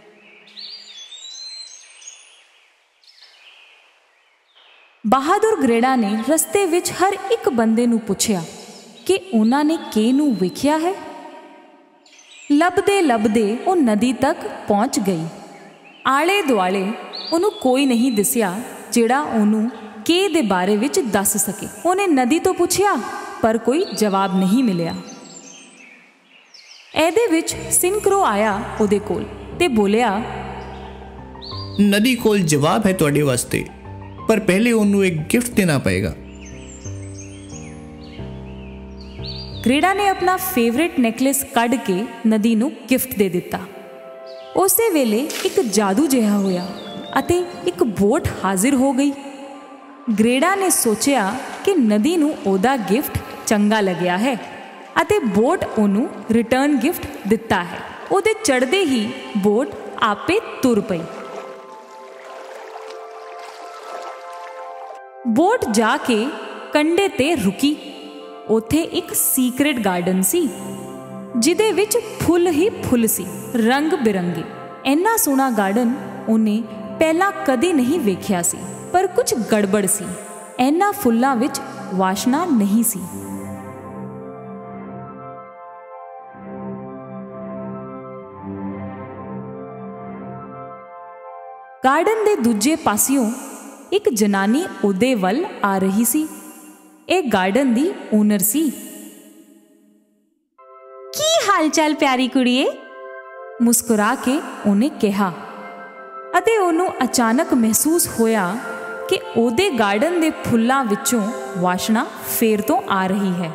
ਬਹਾਦਰ ਗ੍ਰੇਡਾ ਨੇ ਰਸਤੇ ਵਿੱਚ ਹਰ ਇੱਕ ਬੰਦੇ ਨੂੰ ਪੁੱਛਿਆ ਕਿ ਉਹਨਾਂ ਨੇ ਕੇ ਨੂੰ ਵੇਖਿਆ ਹੈ। ਲੱਭਦੇ ਲੱਭਦੇ ਉਹ ਨਦੀ ਤੱਕ ਪਹੁੰਚ ਗਈ। ਆਲੇ ਦੁਆਲੇ ਉਹਨੂੰ ਕੋਈ ਨਹੀਂ ਦਿਸਿਆ ਜਿਹੜਾ ਉਹਨੂੰ ਕੇ ਦੇ ਬਾਰੇ ਵਿੱਚ ਦੱਸ ਸਕੇ। ਉਹਨੇ ਨਦੀ ਤੋਂ ਪੁੱਛਿਆ, ਪਰ ਕੋਈ ਜਵਾਬ ਨਹੀਂ ਮਿਲਿਆ। ਇਹਦੇ ਵਿੱਚ ਸਿੰਕਰੋ ਆਇਆ ਉਹਦੇ ਕੋਲ ਤੇ ਬੋਲਿਆ, ਨਦੀ ਕੋਲ ਜਵਾਬ ਹੈ ਤੁਹਾਡੇ ਵਾਸਤੇ, ਪਰ ਪਹਿਲੇ ਉਹਨੂੰ ਇੱਕ ਗਿਫਟ ਦੇਣਾ ਪਏਗਾ। ਗ੍ਰੇਡਾ ਨੇ ਆਪਣਾ ਫੇਵਰੇਟ ਨੈਕਲੇਸ ਕੱਢ ਕੇ ਨਦੀ ਨੂੰ ਗਿਫਟ ਦੇ ਦਿੱਤਾ। ਉਸੇ ਵੇਲੇ ਇੱਕ ਜਾਦੂ ਜਿਹਾ ਹੋਇਆ ਅਤੇ ਇੱਕ ਬੋਟ ਹਾਜ਼ਰ ਹੋ ਗਈ। ਗ੍ਰੇਡਾ ਨੇ ਸੋਚਿਆ ਕਿ ਨਦੀ ਨੂੰ ਉਹਦਾ ਗਿਫਟ ਚੰਗਾ ਲੱਗਿਆ ਹੈ ਅਤੇ ਬੋਟ ਉਹਨੂੰ ਰਿਟਰਨ ਗਿਫਟ ਦਿੱਤਾ ਹੈ। ਉਹਦੇ ਚੜ੍ਹਦੇ ਹੀ ਬੋਟ ਆਪੇ ਤੁਰ ਪਈ। ਬੋਟ ਜਾ ਕੇ ਕੰਢੇ ਤੇ ਰੁਕੀ। ਉੱਥੇ ਇੱਕ ਸੀਕ੍ਰੇਟ ਗਾਰਡਨ ਸੀ ਜਿਹਦੇ ਵਿੱਚ ਫੁੱਲ ਹੀ ਫੁੱਲ ਸੀ, ਰੰਗ ਬਿਰੰਗੇ। ਇੰਨਾ ਸੋਹਣਾ ਗਾਰਡਨ ਉਹਨੇ ਪਹਿਲਾਂ ਕਦੇ ਨਹੀਂ ਵੇਖਿਆ ਸੀ, ਪਰ ਕੁਝ ਗੜਬੜ ਸੀ। ਇਹਨਾਂ ਫੁੱਲਾਂ ਵਿੱਚ ਵਾਸ਼ਨਾ ਨਹੀਂ ਸੀ। ਗਾਰਡਨ ਦੇ ਦੂਜੇ ਪਾਸਿਓਂ ਇੱਕ ਜਨਾਨੀ ਉਹਦੇ ਵੱਲ ਆ ਰਹੀ ਸੀ। ਇਹ ਗਾਰਡਨ ਦੀ ਓਨਰ ਸੀ। ਕੀ ਹਾਲ ਚਾਲ ਪਿਆਰੀ ਕੁੜੀਏ, ਮੁਸਕਰਾ ਕੇ ਉਹਨੇ ਕਿਹਾ ਅਤੇ ਉਹਨੂੰ ਅਚਾਨਕ ਮਹਿਸੂਸ ਹੋਇਆ ਕਿ ਉਹਦੇ ਗਾਰਡਨ ਦੇ ਫੁੱਲਾਂ ਵਿੱਚੋਂ ਵਾਸ਼ਨਾ ਫੇਰ ਤੋਂ ਆ ਰਹੀ ਹੈ।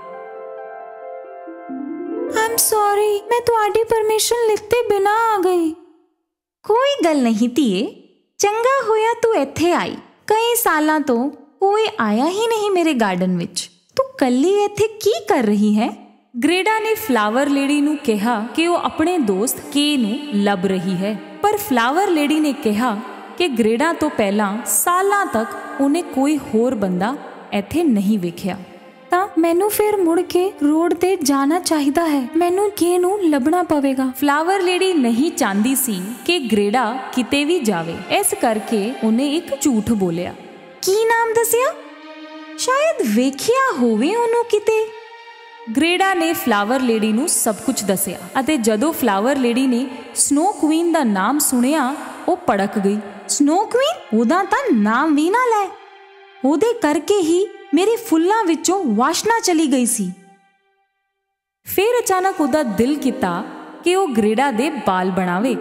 ਆਮ ਸੌਰੀ, ਮੈਂ ਤੁਹਾਡੀ ਪਰਮਿਸ਼ਨ ਲਿੱਤੇ ਬਿਨਾਂ ਆ ਗਈ। ਕੋਈ ਗੱਲ ਨਹੀਂ ਧੀਏ, ਚੰਗਾ ਹੋਇਆ ਤੂੰ ਇੱਥੇ ਆਈ। ਕਈ ਸਾਲਾਂ ਤੋਂ ਕੋਈ ਆਇਆ ਹੀ ਨਹੀਂ ਮੇਰੇ ਗਾਰਡਨ ਵਿੱਚ। ਤੂੰ ਕੱਲੀ ਇੱਥੇ ਕੀ ਕਰ ਰਹੀ ਹੈ? ਗ੍ਰੇਡਾ ਨੇ ਫਲਾਵਰ ਲੇਡੀ ਨੂੰ ਕਿਹਾ ਕਿ ਉਹ ਆਪਣੇ ਦੋਸਤ ਕੇ ਨੂੰ ਲੱਭ ਰਹੀ ਹੈ, ਪਰ ਫਲਾਵਰ ਲੇਡੀ ਨੇ ਕਿਹਾ ਕਿ ਗ੍ਰੇਡਾ ਤੋਂ ਪਹਿਲਾਂ ਸਾਲਾਂ ਤੱਕ ਉਹਨੇ ਕੋਈ ਹੋਰ ਬੰਦਾ ਇੱਥੇ ਨਹੀਂ ਵੇਖਿਆ। ਤਾਂ ਮੈਨੂੰ ਫਿਰ ਮੁੜ ਕੇ ਰੋਡ ਤੇ ਜਾਣਾ ਚਾਹੀਦਾ ਹੈ। ਮੈਨੂੰ ਕੇ ਨੂੰ ਲੱਭਣਾ ਪਵੇਗਾ। ਫਲਾਵਰ ਲੇਡੀ ਨਹੀਂ ਚਾਹੁੰਦੀ ਸੀ ਕਿ ਗ੍ਰੇਡਾ ਕਿਤੇ ਵੀ ਜਾਵੇ, ਇਸ ਕਰਕੇ ਉਹਨੇ ਇੱਕ ਝੂਠ ਬੋਲਿਆ। ਕੀ ਨਾਮ ਦੱਸਿਆ? ਸ਼ਾਇਦ ਵੇਖਿਆ ਹੋਵੇ ਉਹਨੂੰ ਕਿਤੇ। ਗ੍ਰੇਡਾ ਨੇ ਫਲਾਵਰ ਲੇਡੀ ਨੂੰ ਸਭ ਕੁਝ ਦੱਸਿਆ ਅਤੇ ਜਦੋਂ ਫਲਾਵਰ ਲੇਡੀ ਨੇ ਸਨੋ ਕੁਈਨ ਦਾ ਨਾਮ ਸੁਣਿਆ ਉਹ ਭੜਕ ਗਈ। Snow queen? ਉਹਦਾ ਤਾਂ ਨਾਮ ਵੀ ਨਾ ਲੈ। ਉਹਦੇ ਕਰਕੇ ਹੀ ਮੇਰੇ ਫੁੱਲਾਂ ਵਿੱਚੋਂ ਵਾਸ਼ਨਾ ਚਲੀ ਗਈ ਸੀ। ਫਿਰ ਅਚਾਨਕ ਉਹਦਾ ਦਿਲ ਕੀਤਾ ਕਿ ਉਹ ਗ੍ਰੇਡਾ ਦੇ ਬਾਲ ਬਣਾਵੇ।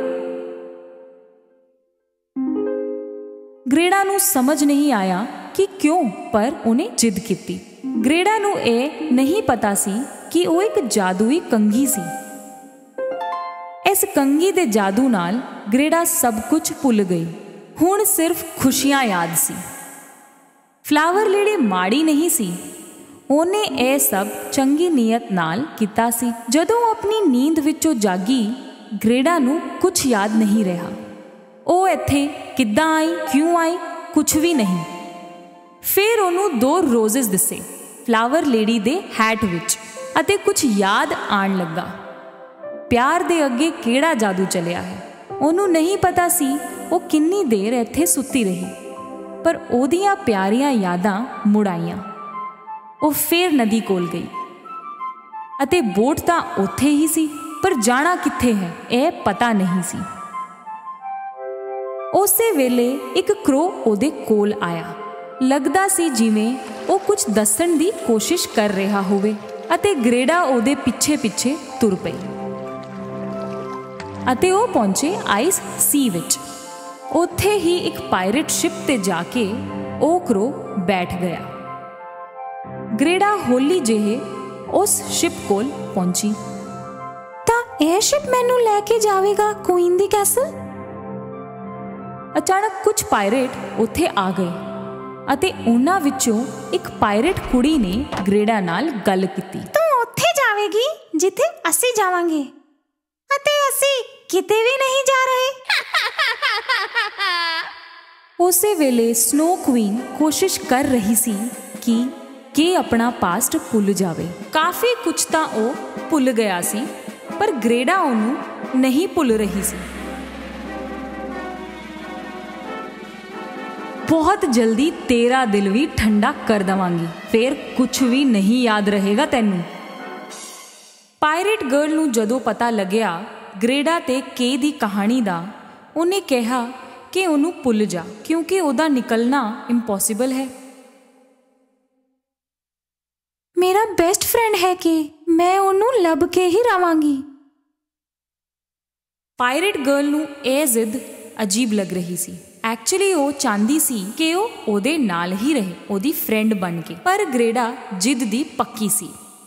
ਗ੍ਰੇਡਾ ਨੂੰ ਸਮਝ ਨਹੀਂ ਆਇਆ ਕਿ ਕਿਉਂ, ਪਰ ਉਹਨੇ ਜਿੱਦ ਕੀਤੀ। ਗ੍ਰੇਡਾ ਨੂੰ ਇਹ ਨਹੀਂ ਪਤਾ ਸੀ ਕਿ ਉਹ ਇੱਕ ਜਾਦੂਈ ਕੰਘੀ ਸੀ। ਇਸ ਕੰਘੀ ਦੇ ਜਾਦੂ ਨਾਲ ਗ੍ਰੇਡਾ ਸਭ ਕੁਝ ਭੁੱਲ ਗਈ। ਹੁਣ ਸਿਰਫ ਖੁਸ਼ੀਆਂ ਯਾਦ ਸੀ। ਫਲਾਵਰ ਲੇਡੀ ਮਾੜੀ ਨਹੀਂ ਸੀ। ਉਹਨੇ ਇਹ ਸਭ ਚੰਗੀ ਨੀਅਤ ਨਾਲ ਕੀਤਾ ਸੀ। ਜਦੋਂ ਉਹ ਆਪਣੀ ਨੀਂਦ ਵਿੱਚੋਂ ਜਾਗੀ, ਗ੍ਰੇਡਾ ਨੂੰ ਕੁਝ ਯਾਦ ਨਹੀਂ ਰਿਹਾ। ਉਹ ਇੱਥੇ ਕਿੱਦਾਂ ਆਈ, ਕਿਉਂ ਆਈ, ਕੁਝ ਵੀ ਨਹੀਂ। ਫਿਰ ਉਹਨੂੰ ਦੋ ਰੋਜ਼ਸ ਦਿਸੇ ਫਲਾਵਰ ਲੇਡੀ ਦੇ ਹੈਟ ਵਿੱਚ ਅਤੇ ਕੁਝ ਯਾਦ ਆਉਣ ਲੱਗਾ। ਪਿਆਰ ਦੇ ਅੱਗੇ ਕਿਹੜਾ ਜਾਦੂ ਚੱਲਿਆ ਹੈ। ਉਹਨੂੰ ਨਹੀਂ ਪਤਾ ਸੀ ਉਹ ਕਿੰਨੀ ਦੇਰ ਇੱਥੇ ਸੁੱਤੀ ਰਹੀ, ਪਰ ਉਹਦੀਆਂ ਪਿਆਰੀਆਂ ਯਾਦਾਂ ਮੁੜ ਆਈਆਂ। ਉਹ ਫਿਰ ਨਦੀ ਕੋਲ ਗਈ ਅਤੇ ਬੋਟ ਤਾਂ ਉੱਥੇ ਹੀ ਸੀ, ਪਰ ਜਾਣਾ ਕਿੱਥੇ ਹੈ ਇਹ ਪਤਾ ਨਹੀਂ ਸੀ। ਉਸੇ ਵੇਲੇ ਇੱਕ ਕਰੋ ਉਹਦੇ ਕੋਲ ਆਇਆ। ਲੱਗਦਾ ਸੀ ਜਿਵੇਂ ਉਹ ਕੁਝ ਦੱਸਣ ਦੀ ਕੋਸ਼ਿਸ਼ ਕਰ ਰਿਹਾ ਹੋਵੇ ਅਤੇ ਗ੍ਰੇਡਾ ਉਹਦੇ ਪਿੱਛੇ ਪਿੱਛੇ ਤੁਰ ਪਈ ਅਤੇ ਉਹ ਪਹੁੰਚੇ ਆਈਸ ਸੀ ਵਿੱਚ। ਉੱਥੇ ਹੀ ਇੱਕ ਪਾਇਰੇਟ ਸ਼ਿਪ ਤੇ ਜਾ ਕੇ ਉਹ ਕਰੋ ਬੈਠ ਗਿਆ। ਗ੍ਰੇਡਾ ਹੌਲੀ ਜਿਹੇ ਉਸ ਸ਼ਿਪ ਕੋਲ ਪਹੁੰਚੀ। ਤਾਂ ਇਹ ਸ਼ਿਪ ਮੈਨੂੰ ਲੈ ਕੇ ਜਾਵੇਗਾ ਕੁਈਨ ਦੀ ਕੈਸਲ? ਅਚਾਨਕ ਕੁਝ ਪਾਇਰੇਟ ਉੱਥੇ ਆ ਗਏ ਅਤੇ ਉਹਨਾਂ ਵਿੱਚੋਂ ਇੱਕ ਪਾਇਰੇਟ ਕੁੜੀ ਨੇ ਗ੍ਰੇਡਾ ਨਾਲ ਗੱਲ ਕੀਤੀ। ਤੂੰ ਉੱਥੇ ਜਾਵੇਗੀ ਜਿੱਥੇ ਅਸੀਂ ਜਾਵਾਂਗੇ ਅਤੇ ਅਸੀਂ ਕਿਤੇ ਵੀ ਨਹੀਂ ਜਾ ਰਹੇ। ਉਸੇ ਵੇਲੇ ਸਨੋ ਕੁਈਨ ਕੋਸ਼ਿਸ਼ ਕਰ ਰਹੀ ਸੀ ਕਿ ਕਿ ਆਪਣਾ ਪਾਸਟ ਭੁੱਲ ਜਾਵੇ। ਕਾਫੀ ਕੁਝ ਤਾਂ ਉਹ ਭੁੱਲ ਗਿਆ ਸੀ, ਪਰ ਗ੍ਰੇਡਾ ਉਹਨੂੰ ਨਹੀਂ ਭੁੱਲ ਰਹੀ ਸੀ। ਬਹੁਤ ਜਲਦੀ ਤੇਰਾ ਦਿਲ ਵੀ ਠੰਡਾ ਕਰ ਦਵਾਂਗੀ, ਫਿਰ ਕੁਝ ਵੀ ਨਹੀਂ ਯਾਦ ਰਹੇਗਾ ਤੈਨੂੰ। ਪਾਇਰੇਟ ਗਰਲ ਨੂੰ ਜਦੋਂ ਪਤਾ ਲੱਗਿਆ ਗ੍ਰੇਡਾ ਤੇ ਕੇ ਦੀ ਕਹਾਣੀ ਦਾ, ਉਹਨੇ ਕਿਹਾ ਕਿ ਉਹਨੂੰ ਭੁੱਲ ਜਾ, ਕਿਉਂਕਿ ਉਹਦਾ ਨਿਕਲਣਾ ਇੰਪੋਸੀਬਲ ਹੈ। ਮੇਰਾ ਬੈਸਟ ਫਰੈਂਡ ਹੈ ਕਿ ਮੈਂ ਉਹਨੂੰ ਲੱਭ ਕੇ ਹੀ ਰਵਾਂਗੀ। ਪਾਇਰੇਟ ਗਰਲ ਨੂੰ ਇਹ ਜ਼ਿੱਦ ਅਜੀਬ ਲੱਗ ਰਹੀ ਸੀ। ਐਕਚੁਅਲੀ ਉਹ ਚਾਹੁੰਦੀ ਸੀ ਕਿ ਉਹ ਉਹਦੇ ਨਾਲ ਹੀ ਰਹੇ, ਉਹਦੀ ਫਰੈਂਡ ਬਣ ਕੇ, ਪਰ ਗ੍ਰੇਡਾ ਜਿੱਦ ਦੀ ਪੱਕੀ ਸੀ।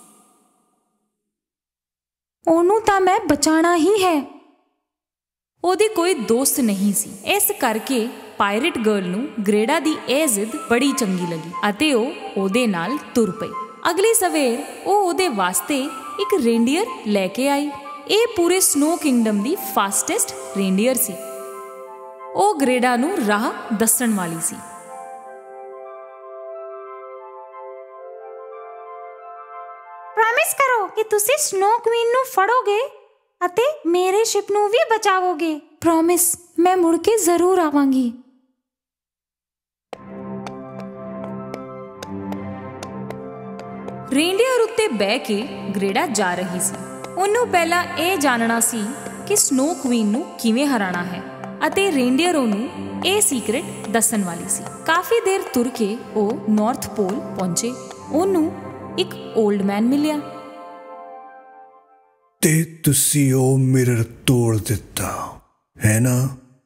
ਉਹਨੂੰ ਤਾਂ ਮੈਂ ਬਚਾਉਣਾ ਹੀ ਹੈ। ਉਹਦੀ ਕੋਈ ਦੋਸਤ ਨਹੀਂ ਸੀ, ਇਸ ਕਰਕੇ ਪਾਇਰੇਟ ਗਰਲ ਨੂੰ ਗ੍ਰੇਡਾ ਦੀ ਇਹ ਜ਼ਿੱਦ ਬੜੀ ਚੰਗੀ ਲੱਗੀ ਅਤੇ ਉਹ ਉਹਦੇ ਨਾਲ ਤੁਰ ਪਈ। ਅਗਲੀ ਸਵੇਰ ਉਹ ਉਹਦੇ ਵਾਸਤੇ ਇੱਕ ਰੇਂਡੀਅਰ ਲੈ ਕੇ ਆਈ। ਇਹ ਪੂਰੇ ਸਨੋ ਕਿੰਗਡਮ ਦੀ ਫਾਸਟੈਸਟ ਰੇਂਡੀਅਰ ਸੀ। ਉਹ ਗ੍ਰੇਡਾ ਨੂੰ ਰਾਹ ਦੱਸਣ ਵਾਲੀ ਸੀ। ਪ੍ਰੋਮਿਸ ਕਰੋ ਕਿ ਤੁਸੀਂ ਸਨੋ ਕੁਈਨ ਨੂੰ ਫੜੋਗੇ ਅਤੇ ਮੇਰੇ ਸ਼ਿਪ ਨੂੰ ਵੀ ਬਚਾਵੋਗੇ। ਪ੍ਰੋਮਿਸ, ਮੈਂ ਮੁੜ ਕੇ ਜ਼ਰੂਰ ਆਵਾਂਗੀ। ਰੇਂਡੀਅਰ ਉੱਤੇ ਬਹਿ ਕੇ ਗ੍ਰੇਡਾ ਜਾ ਰਹੀ ਸੀ। ਉਹਨੂੰ ਪਹਿਲਾਂ ਇਹ ਜਾਣਨਾ ਸੀ ਕਿ ਸਨੋ ਕੁਈਨ ਨੂੰ ਕਿਵੇਂ ਹਰਾਣਾ ਹੈ ਅਤੇ ਰੇਂਡੀਅਰ ਉਹਨੂੰ ਇਹ ਸੀਕ੍ਰੇਟ ਦੱਸਣ ਵਾਲੀ ਸੀ। ਕਾਫੀ ਦੇਰ ਤੁਰ ਕੇ ਉਹ ਨਾਰਥ ਪੋਲ ਪਹੁੰਚੇ। ਉਹਨੂੰ ਇੱਕ 올ਡ ਮੈਨ ਮਿਲਿਆ। ਤੇ ਤੁਸੀਂ ਉਹ ਮਿਰਰ ਤੋੜ ਦਿੱਤਾ ਹੈ ਨਾ?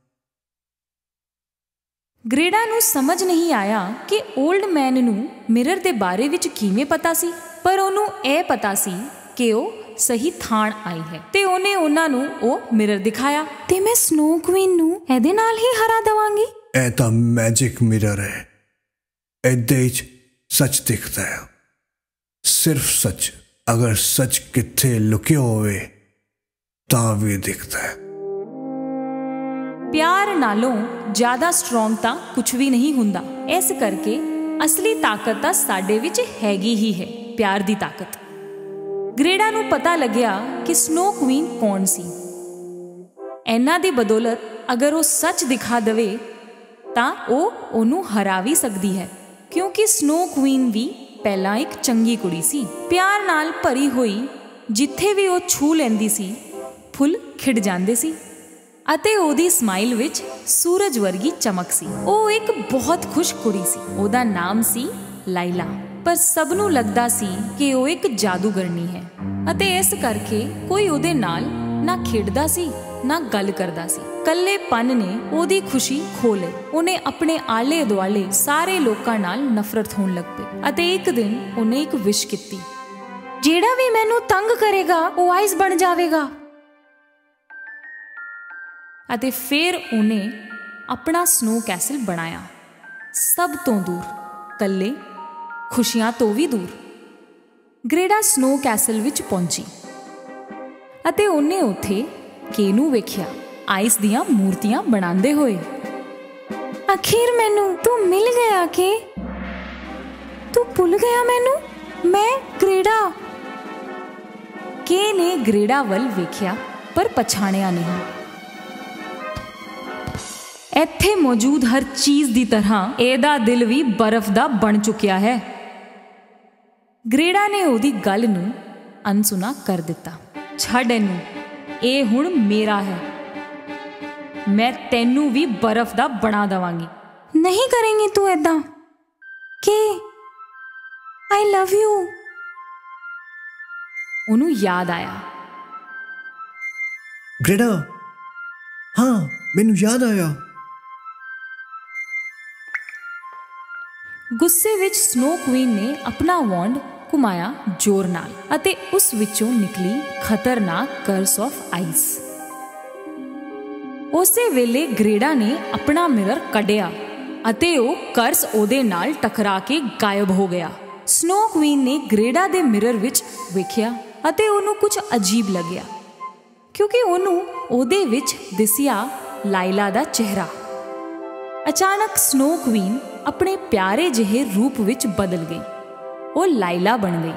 ਗ੍ਰੇਡਾ ਨੂੰ ਸਮਝ ਨਹੀਂ ਆਇਆ ਕਿ 올ਡ ਮੈਨ ਨੂੰ ਮਿਰਰ ਦੇ ਬਾਰੇ ਵਿੱਚ ਕਿਵੇਂ ਪਤਾ ਸੀ, ਪਰ ਉਹਨੂੰ ਇਹ ਪਤਾ ਸੀ ਕਿ ਉਹ ਸਹੀ ਥਾਂ ਆਈ ਹੈ ਤੇ ਉਹਨੇ ਉਹਨਾਂ ਨੂੰ ਉਹ ਮਿਰਰ ਦਿਖਾਇਆ। ਤੇ ਮੈਂ ਸਨੋ ਕੁਈਨ ਨੂੰ ਇਹਦੇ ਨਾਲ ਹੀ ਹਰਾ ਦੇਵਾਂਗੀ। ਇਹ ਤਾਂ ਮੈਜਿਕ ਮਿਰਰ ਹੈ। ਇਹਦੇ 'ਚ ਸੱਚ ਦਿਖਦਾ ਹੈ, ਸਿਰਫ ਸੱਚ। ਅਗਰ ਸੱਚ ਕਿੱਥੇ ਲੁਕਿਆ ਹੋਵੇ ਤਾਂ ਵੀ ਦਿਖਦਾ ਹੈ। ਪਿਆਰ ਨਾਲੋਂ ਜ਼ਿਆਦਾ ਸਟਰੋਂਗ ਤਾਂ ਕੁਝ ਵੀ ਨਹੀਂ ਹੁੰਦਾ। ਇਸ ਕਰਕੇ ਅਸਲੀ ਤਾਕਤ ਤਾਂ ਸਾਡੇ ਵਿੱਚ ਹੈਗੀ ਹੀ ਹੈ। ਪਿਆਰ ਦੀ ਤਾਕਤ। ਗ੍ਰੇਡਾ ਨੂੰ ਪਤਾ ਲੱਗਿਆ ਕਿ ਸਨੋ ਕੁਈਨ ਕੌਣ ਸੀ। ਇਹਨਾਂ ਦੀ ਬਦੌਲਤ ਅਗਰ ਉਹ ਸੱਚ ਦਿਖਾ ਦੇਵੇ ਤਾਂ ਉਹ ਉਹਨੂੰ ਹਰਾ ਵੀ ਸਕਦੀ ਹੈ, ਕਿਉਂਕਿ ਸਨੋ ਕੁਈਨ ਵੀ ਪਹਿਲਾਂ ਇੱਕ ਚੰਗੀ ਕੁੜੀ ਸੀ, ਪਿਆਰ ਨਾਲ ਭਰੀ ਹੋਈ। ਜਿੱਥੇ ਵੀ ਉਹ ਛੂ ਲੈਂਦੀ ਸੀ ਫੁੱਲ ਖਿੜ ਜਾਂਦੇ ਸੀ ਅਤੇ ਉਹਦੀ ਸਮਾਈਲ ਵਿੱਚ ਸੂਰਜ ਵਰਗੀ ਚਮਕ ਸੀ। ਉਹ ਇੱਕ ਬਹੁਤ ਖੁਸ਼ ਕੁੜੀ ਸੀ। ਉਹਦਾ ਨਾਮ ਸੀ ਲਾਇਲਾ, ਪਰ ਸਭ ਨੂੰ ਲੱਗਦਾ ਸੀ ਕਿ ਉਹ ਇੱਕ ਜਾਦੂਗਰਨੀ ਹੈ ਅਤੇ ਇਸ ਕਰਕੇ ਕੋਈ ਉਹਦੇ ਨਾਲ ਨਾ ਖੇਡਦਾ ਸੀ ਨਾ ਗੱਲ ਕਰਦਾ ਸੀ। ਕੱਲੇਪਨ ਨੇ ਉਹਦੀ ਖੁਸ਼ੀ ਖੋਹ ਲਈ। ਉਹਨੇ ਆਪਣੇ ਆਲੇ ਦੁਆਲੇ ਸਾਰੇ ਲੋਕਾਂ ਨਾਲ ਨਫ਼ਰਤ ਹੋਣ ਲੱਗ ਪਈ ਅਤੇ ਇੱਕ ਦਿਨ ਉਹਨੇ ਇੱਕ ਵਿਸ਼ ਕੀਤੀ, ਜਿਹੜਾ ਵੀ ਮੈਨੂੰ ਤੰਗ ਕਰੇਗਾ ਉਹ ਆਈਸ ਬਣ ਜਾਵੇਗਾ। ਅਤੇ ਫਿਰ ਉਹਨੇ ਆਪਣਾ ਸਨੋ ਕੈਸਲ ਬਣਾਇਆ, ਸਭ ਤੋਂ ਦੂਰ, ਕੱਲੇ, ਖੁਸ਼ੀਆਂ ਤੋਂ ਵੀ ਦੂਰ। ਗ੍ਰੇਡਾ ਸਨੋ ਕੈਸਲ ਵਿੱਚ ਪਹੁੰਚੀ ਅਤੇ ਉਹਨੇ ਉੱਥੇ ਕੇ ਨੂੰ ਵੇਖਿਆ, ਆਈਸ ਦੀਆਂ ਮੂਰਤੀਆਂ ਬਣਾਉਂਦੇ ਹੋਏ। ਆਖਿਰ ਮੈਨੂੰ ਤੂੰ ਮਿਲ ਗਿਆ ਕੇ, ਤੂੰ ਭੁੱਲ ਗਿਆ ਮੈਨੂੰ, ਮੈਂ ਗ੍ਰੇਡਾ। ਕੇ ਨੇ ਗ੍ਰੇਡਾ ਵੱਲ ਵੇਖਿਆ ਪਰ ਪਛਾਣਿਆ ਨਹੀਂ। ਇੱਥੇ ਮੌਜੂਦ ਹਰ ਚੀਜ਼ ਦੀ ਤਰ੍ਹਾਂ ਇਹਦਾ ਦਿਲ ਵੀ ਬਰਫ਼ ਦਾ ਬਣ ਚੁੱਕਿਆ ਹੈ। ਗ੍ਰੇਡਾ ਨੇ ਉਹਦੀ ਗੱਲ ਨੂੰ ਅਣਸੁਣਾ ਕਰ ਦਿੱਤਾ। ਛੱਡ ਇਹਨੂੰ, ਇਹ ਹੁਣ ਮੇਰਾ ਹੈ, ਮੈਂ ਤੈਨੂੰ ਵੀ ਬਰਫ਼ ਦਾ ਬਣਾ ਦੇਵਾਂਗੀ। ਨਹੀਂ ਕਰੇਂਗੀ ਤੂੰ ਏਦਾਂ ਕਿ ਆਈ ਲਵ ਯੂ। ਉਹਨੂੰ ਯਾਦ ਆਇਆ, ਗ੍ਰੇਡਾ, ਹਾਂ ਮੈਨੂੰ ਯਾਦ ਆਇਆ। ਗੁੱਸੇ ਵਿੱਚ ਸਨੋ ਕੁਈਨ ਨੇ ਆਪਣਾ ਵੌਂਡ ਘੁਮਾਇਆ ਜ਼ੋਰ ਨਾਲ ਅਤੇ ਉਸ ਵਿੱਚੋਂ ਨਿਕਲੀ ਖਤਰਨਾਕ ਕਰਸ ਆਫ ਆਈਸ। ਉਸੇ ਵੇਲੇ ਗ੍ਰੇਡਾ ਨੇ ਆਪਣਾ ਮਿਰਰ ਕੱਢਿਆ ਅਤੇ ਉਹ ਕਰਸ ਉਹਦੇ ਨਾਲ ਟਕਰਾ ਕੇ ਗਾਇਬ ਹੋ ਗਿਆ। ਸਨੋ ਕੁਈਨ ਨੇ ਗ੍ਰੇਡਾ ਦੇ ਮਿਰਰ ਵਿੱਚ ਵੇਖਿਆ ਅਤੇ ਉਹਨੂੰ ਕੁਝ ਅਜੀਬ ਲੱਗਿਆ, ਕਿਉਂਕਿ ਉਹਨੂੰ ਉਹਦੇ ਵਿੱਚ ਦਿਸਿਆ ਲਾਇਲਾ ਦਾ ਚਿਹਰਾ। ਅਚਾਨਕ ਸਨੋ ਕੁਈਨ ਆਪਣੇ ਪਿਆਰੇ ਜਿਹੇ ਰੂਪ ਵਿੱਚ ਬਦਲ ਗਈ। ਉਹ ਲਾਇਲਾ ਬਣ ਗਈ।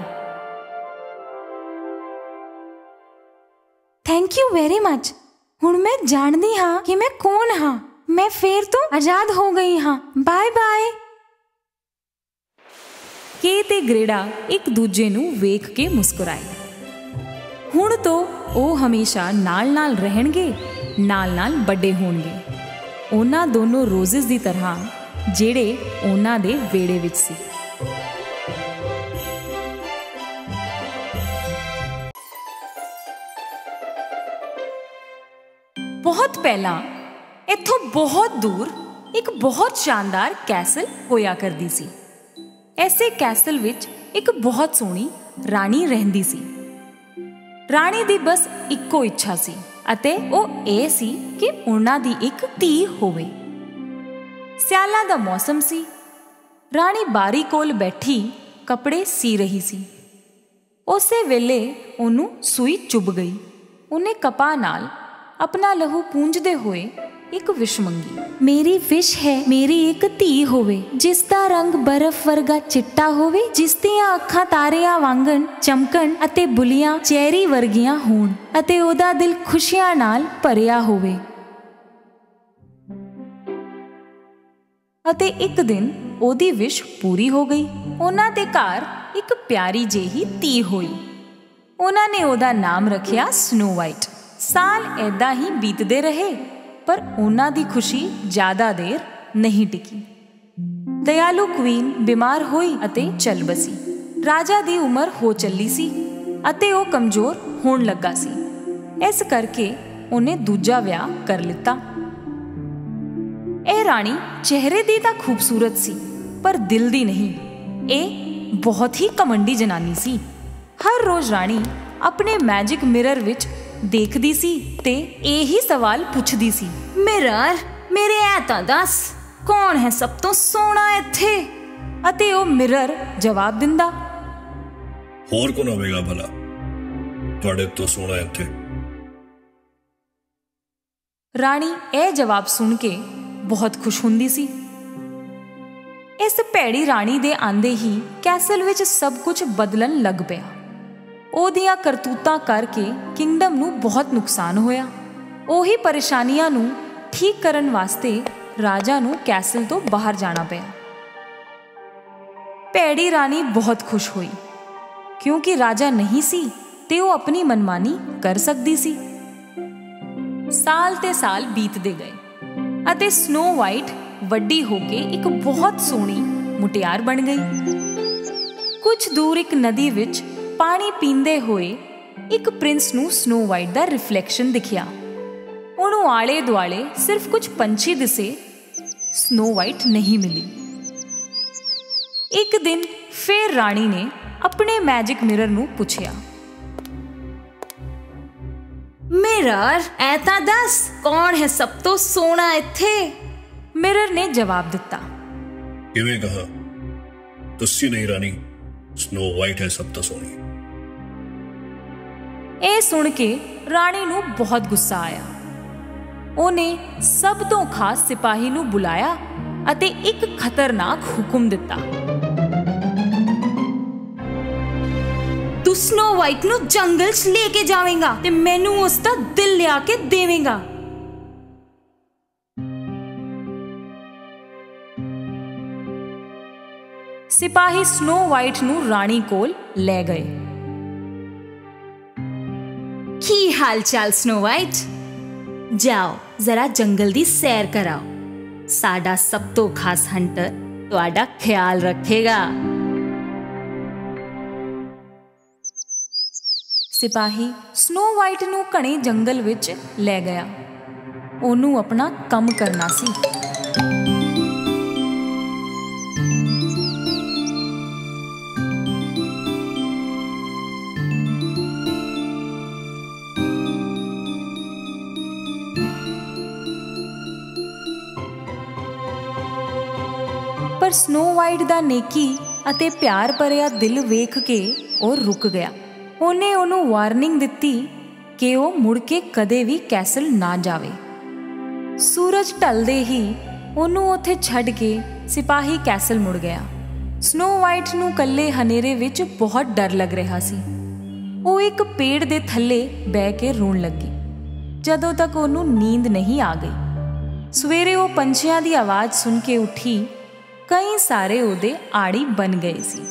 Thank you very much. ਹੁਣ ਮੈਂ ਜਾਣਦੀ ਹਾਂ ਕਿ ਮੈਂ ਕੌਣ ਹਾਂ। ਮੈਂ ਫੇਰ ਤੋਂ ਆਜ਼ਾਦ ਹੋ ਗਈ ਹਾਂ। Bye bye. ਕੇ ਤੇ ਗ੍ਰੇਡਾ ਇੱਕ ਦੂਜੇ ਨੂੰ ਵੇਖ ਕੇ ਮੁਸਕਰਾਏ। ਹੁਣ ਤੋਂ ਉਹ ਹਮੇਸ਼ਾ ਨਾਲ ਨਾਲ ਰਹਿਣਗੇ, ਨਾਲ ਨਾਲ ਵੱਡੇ ਹੋਣਗੇ। ਉਹਨਾਂ ਦੋਨੋਂ ਰੋਜ਼ਿਸ ਦੀ ਤਰ੍ਹਾਂ ਜਿਹੜੇ ਉਹਨਾਂ ਦੇ ਵਿਹੜੇ ਵਿੱਚ ਸੀ। ਬਹੁਤ ਪਹਿਲਾਂ ਇੱਥੋਂ ਬਹੁਤ ਦੂਰ ਇੱਕ ਬਹੁਤ ਸ਼ਾਨਦਾਰ ਕੈਸਲ ਹੋਇਆ ਕਰਦੀ ਸੀ। ਐਸੇ ਕੈਸਲ ਵਿੱਚ ਇੱਕ ਬਹੁਤ ਸੋਹਣੀ ਰਾਣੀ ਰਹਿੰਦੀ ਸੀ। ਰਾਣੀ ਦੀ ਬਸ ਇੱਕੋ ਇੱਛਾ ਸੀ ਅਤੇ ਉਹ ਇਹ ਸੀ ਕਿ ਉਹਨਾਂ ਦੀ ਇੱਕ ਧੀ ਹੋਵੇ। ਸਿਆਲਾਂ ਦਾ ਮੌਸਮ ਸੀ। ਰਾਣੀ ਬਾਰੀ ਕੋਲ ਬੈਠੀ ਕੱਪੜੇ ਸੀ ਰਹੀ ਸੀ। ਉਸੇ ਵੇਲੇ ਉਹਨੂੰ ਸੂਈ ਚੁੱਭ ਗਈ। ਉਹਨੇ ਕਪਾਹ ਨਾਲ ਆਪਣਾ ਲਹੂ ਪੂੰਝਦੇ ਹੋਏ ਇੱਕ ਵਿਸ਼ ਮੰਗੀ। ਮੇਰੀ ਵਿਸ਼ ਹੈ ਮੇਰੀ ਇੱਕ ਧੀ ਹੋਵੇ, ਜਿਸ ਦਾ ਰੰਗ ਬਰਫ਼ ਵਰਗਾ ਚਿੱਟਾ ਹੋਵੇ, ਜਿਸ ਦੀਆਂ ਅੱਖਾਂ ਤਾਰਿਆਂ ਵਾਂਗਣ ਚਮਕਣ ਅਤੇ ਬੁੱਲੀਆਂ ਚੈਰੀ ਵਰਗੀਆਂ ਹੋਣ ਅਤੇ ਉਹਦਾ ਦਿਲ ਖੁਸ਼ੀਆਂ ਨਾਲ ਭਰਿਆ ਹੋਵੇ। ਅਤੇ ਇੱਕ ਦਿਨ ਉਹਦੀ ਵਿਸ਼ ਪੂਰੀ ਹੋ ਗਈ। ਉਹਨਾਂ ਦੇ ਘਰ ਇੱਕ ਪਿਆਰੀ ਜਿਹੀ ਧੀ ਹੋਈ। ਉਹਨਾਂ ਨੇ ਉਹਦਾ ਨਾਮ ਰੱਖਿਆ ਸਨੋ ਵਾਈਟ। ਸਾਲ ਏਦਾਂ ਹੀ ਬੀਤਦੇ ਰਹੇ, ਪਰ ਉਹਨਾਂ ਦੀ ਖੁਸ਼ੀ ਜ਼ਿਆਦਾ ਦੇਰ ਨਹੀਂ ਟਿਕੀ। ਦਇਆਲੂ ਕੁਈਨ ਬਿਮਾਰ ਹੋਈ ਅਤੇ ਚੱਲ ਬਸੀ। ਰਾਜਾ ਦੀ ਉਮਰ ਹੋ ਚੱਲੀ ਸੀ ਅਤੇ ਉਹ ਕਮਜ਼ੋਰ ਹੋਣ ਲੱਗਾ ਸੀ। ਇਸ ਕਰਕੇ ਉਹਨੇ ਦੂਜਾ ਵਿਆਹ ਕਰ ਲਿੱਤਾ। ਇਹ ਰਾਣੀ ਚਿਹਰੇ ਦੀ ਤਾਂ ਖੂਬਸੂਰਤ ਸੀ, ਪਰ ਦਿਲ ਦੀ ਨਹੀਂ। ਇਹ ਬਹੁਤ ਹੀ ਘਮੰਡੀ ਜਨਾਨੀ ਸੀ। ਹਰ ਰੋਜ਼ ਰਾਣੀ ਆਪਣੇ ਮੈਜਿਕ ਮਿਰਰ ਵਿੱਚ ਦੇਖਦੀ ਸੀ ਤੇ ਇਹੀ ਸਵਾਲ ਪੁੱਛਦੀ ਸੀ, ਮਿਰਰ ਮੇਰੇ ਐ ਤਾਂ ਦੱਸ, ਕੌਣ ਹੈ ਸਭ ਤੋਂ ਸੋਹਣਾ ਇੱਥੇ? ਅਤੇ ਉਹ ਮਿਰਰ ਜਵਾਬ ਦਿੰਦਾ, ਹੋਰ ਕੌਣ ਹੋਵੇਗਾ ਭਲਾ ਤੁਹਾਡੇ ਤੋਂ ਸੋਹਣਾ ਇੱਥੇ? ਰਾਣੀ ਇਹ ਜਵਾਬ ਸੁਣ ਕੇ ਬਹੁਤ ਖੁਸ਼ ਹੁੰਦੀ ਸੀ। ਇਸ ਭੈੜੀ ਰਾਣੀ ਦੇ ਆਂਦੇ ਹੀ ਕੈਸਲ ਵਿੱਚ ਸਭ ਕੁਝ ਬਦਲਣ ਲੱਗ ਪਿਆ। ਉਹਦੀਆਂ ਕਰਤੂਤਾਂ ਕਰਕੇ ਕਿੰਗਡਮ ਨੂੰ ਬਹੁਤ ਨੁਕਸਾਨ ਹੋਇਆ। ਉਹੀ ਪਰੇਸ਼ਾਨੀਆਂ ਨੂੰ ਠੀਕ ਕਰਨ ਵਾਸਤੇ ਰਾਜਾ ਨੂੰ ਕੈਸਲ ਤੋਂ ਬਾਹਰ ਜਾਣਾ ਪਿਆ। ਭੈੜੀ ਰਾਣੀ ਬਹੁਤ ਖੁਸ਼ ਹੋਈ ਕਿਉਂਕਿ ਰਾਜਾ ਨਹੀਂ ਸੀ ਤੇ ਉਹ ਆਪਣੀ ਮਨਮਾਨੀ ਕਰ ਸਕਦੀ ਸੀ। ਸਾਲ ਤੇ ਸਾਲ ਬੀਤਦੇ ਗਏ ਅਤੇ ਸਨੋ ਵਾਈਟ ਵੱਡੀ ਹੋ ਕੇ ਇੱਕ ਬਹੁਤ ਸੋਹਣੀ ਮੁਟਿਆਰ ਬਣ ਗਈ। ਕੁਝ ਦੂਰ ਇੱਕ ਨਦੀ ਵਿੱਚ ਪਾਣੀ ਪੀਂਦੇ ਹੋਏ ਇੱਕ ਪ੍ਰਿੰਸ ਨੂੰ ਸਨੋ ਵਾਈਟ ਦਾ ਰਿਫਲੈਕਸ਼ਨ ਦਿਖਿਆ। ਉਹਨੂੰ ਆਲੇ ਦੁਆਲੇ ਸਿਰਫ ਕੁਝ ਪੰਛੀ ਦਿਸੇ, ਸਨੋ ਵਾਈਟ ਨਹੀਂ ਮਿਲੀ। ਇੱਕ ਦਿਨ ਫੇਰ ਰਾਣੀ ਨੇ ਆਪਣੇ ਮੈਜਿਕ ਮਿਰਰ ਨੂੰ ਪੁੱਛਿਆ, ਮਿਰਰ ਐ ਤਾਂ ਦੱਸ ਕੌਣ ਹੈ ਸਭ ਤੋਂ ਸੋਹਣਾ ਇੱਥੇ? ਮਿਰਰ ਨੇ ਜਵਾਬ ਦਿੱਤਾ, ਕਿਵੇਂ ਕਹਾ? ਤੁਸੀਂ ਨਹੀਂ ਰਾਣੀ, ਸਨੋ ਵਾਈਟ ਹੈ ਸਭ ਤੋਂ ਸੋਹਣੀ। ਇਹ ਸੁਣ ਕੇ ਰਾਣੀ ਨੂੰ ਬਹੁਤ ਗੁੱਸਾ ਆਇਆ। ਉਹਨੇ ਸਭ ਤੋਂ ਖਾਸ ਸਿਪਾਹੀ ਨੂੰ ਬੁਲਾਇਆ ਅਤੇ ਇੱਕ ਖਤਰਨਾਕ ਹੁਕਮ ਦਿੱਤਾ, ਤੂੰ ਸਨੋ ਵਾਈਟ ਨੂੰ ਜੰਗਲ 'ਚ ਲੈ ਕੇ ਜਾਵੇਂਗਾ ਤੇ ਮੈਨੂੰ ਉਸ ਦਾ ਦਿਲ ਲਿਆ ਕੇ ਦੇਵੇਂਗਾ। ਸਿਪਾਹੀ ਸਨੋ ਵਾਈਟ ਨੂੰ ਰਾਣੀ ਕੋਲ ਲੈ ਗਏ। ਕੀ ਹਾਲ ਚਾਲ ਸਨੋ ਵਾਈਟ? ਜਾਓ ਜ਼ਰਾ ਜੰਗਲ ਦੀ ਸੈਰ ਕਰਾਓ, ਸਾਡਾ ਸਭ ਤੋਂ ਖਾਸ ਹੰਟਰ ਤੁਹਾਡਾ ਖਿਆਲ ਰੱਖੇਗਾ। ਸਿਪਾਹੀ ਸਨੋ ਵਾਈਟ ਨੂੰ ਘਣੇ ਜੰਗਲ ਵਿੱਚ ਲੈ ਗਿਆ। ਉਹਨੂੰ ਆਪਣਾ ਕੰਮ ਕਰਨਾ ਸੀ। ਪਰ ਸਨੋ ਵਾਈਟ ਦਾ ਨੇਕੀ ਅਤੇ ਪਿਆਰ ਭਰਿਆ ਦਿਲ ਵੇਖ ਕੇ ਉਹ ਰੁਕ ਗਿਆ। ਉਹਨੇ ਉਹਨੂੰ ਵਾਰਨਿੰਗ ਦਿੱਤੀ ਕਿ ਉਹ ਮੁੜ ਕੇ ਕਦੇ ਵੀ ਕੈਸਲ ਨਾ ਜਾਵੇ। ਸੂਰਜ ਢਲਦੇ ਹੀ ਉਹਨੂੰ ਉੱਥੇ ਛੱਡ ਕੇ ਸਿਪਾਹੀ ਕੈਸਲ ਮੁੜ ਗਿਆ। ਸਨੋ ਵਾਈਟ ਨੂੰ ਇਕੱਲੇ ਹਨੇਰੇ ਵਿੱਚ ਬਹੁਤ ਡਰ ਲੱਗ ਰਿਹਾ ਸੀ। ਉਹ ਇੱਕ ਪੇੜ ਦੇ ਥੱਲੇ ਬਹਿ ਕੇ ਰੋਣ ਲੱਗੀ ਜਦੋਂ ਤੱਕ ਉਹਨੂੰ ਨੀਂਦ ਨਹੀਂ ਆ ਗਈ। ਸਵੇਰੇ ਉਹ ਪੰਛੀਆਂ ਦੀ ਆਵਾਜ਼ ਸੁਣ ਕੇ ਉੱਠੀ। ਕਈ ਸਾਰੇ ਉਹਦੇ ਆੜੀ ਬਣ ਗਏ ਸੀ।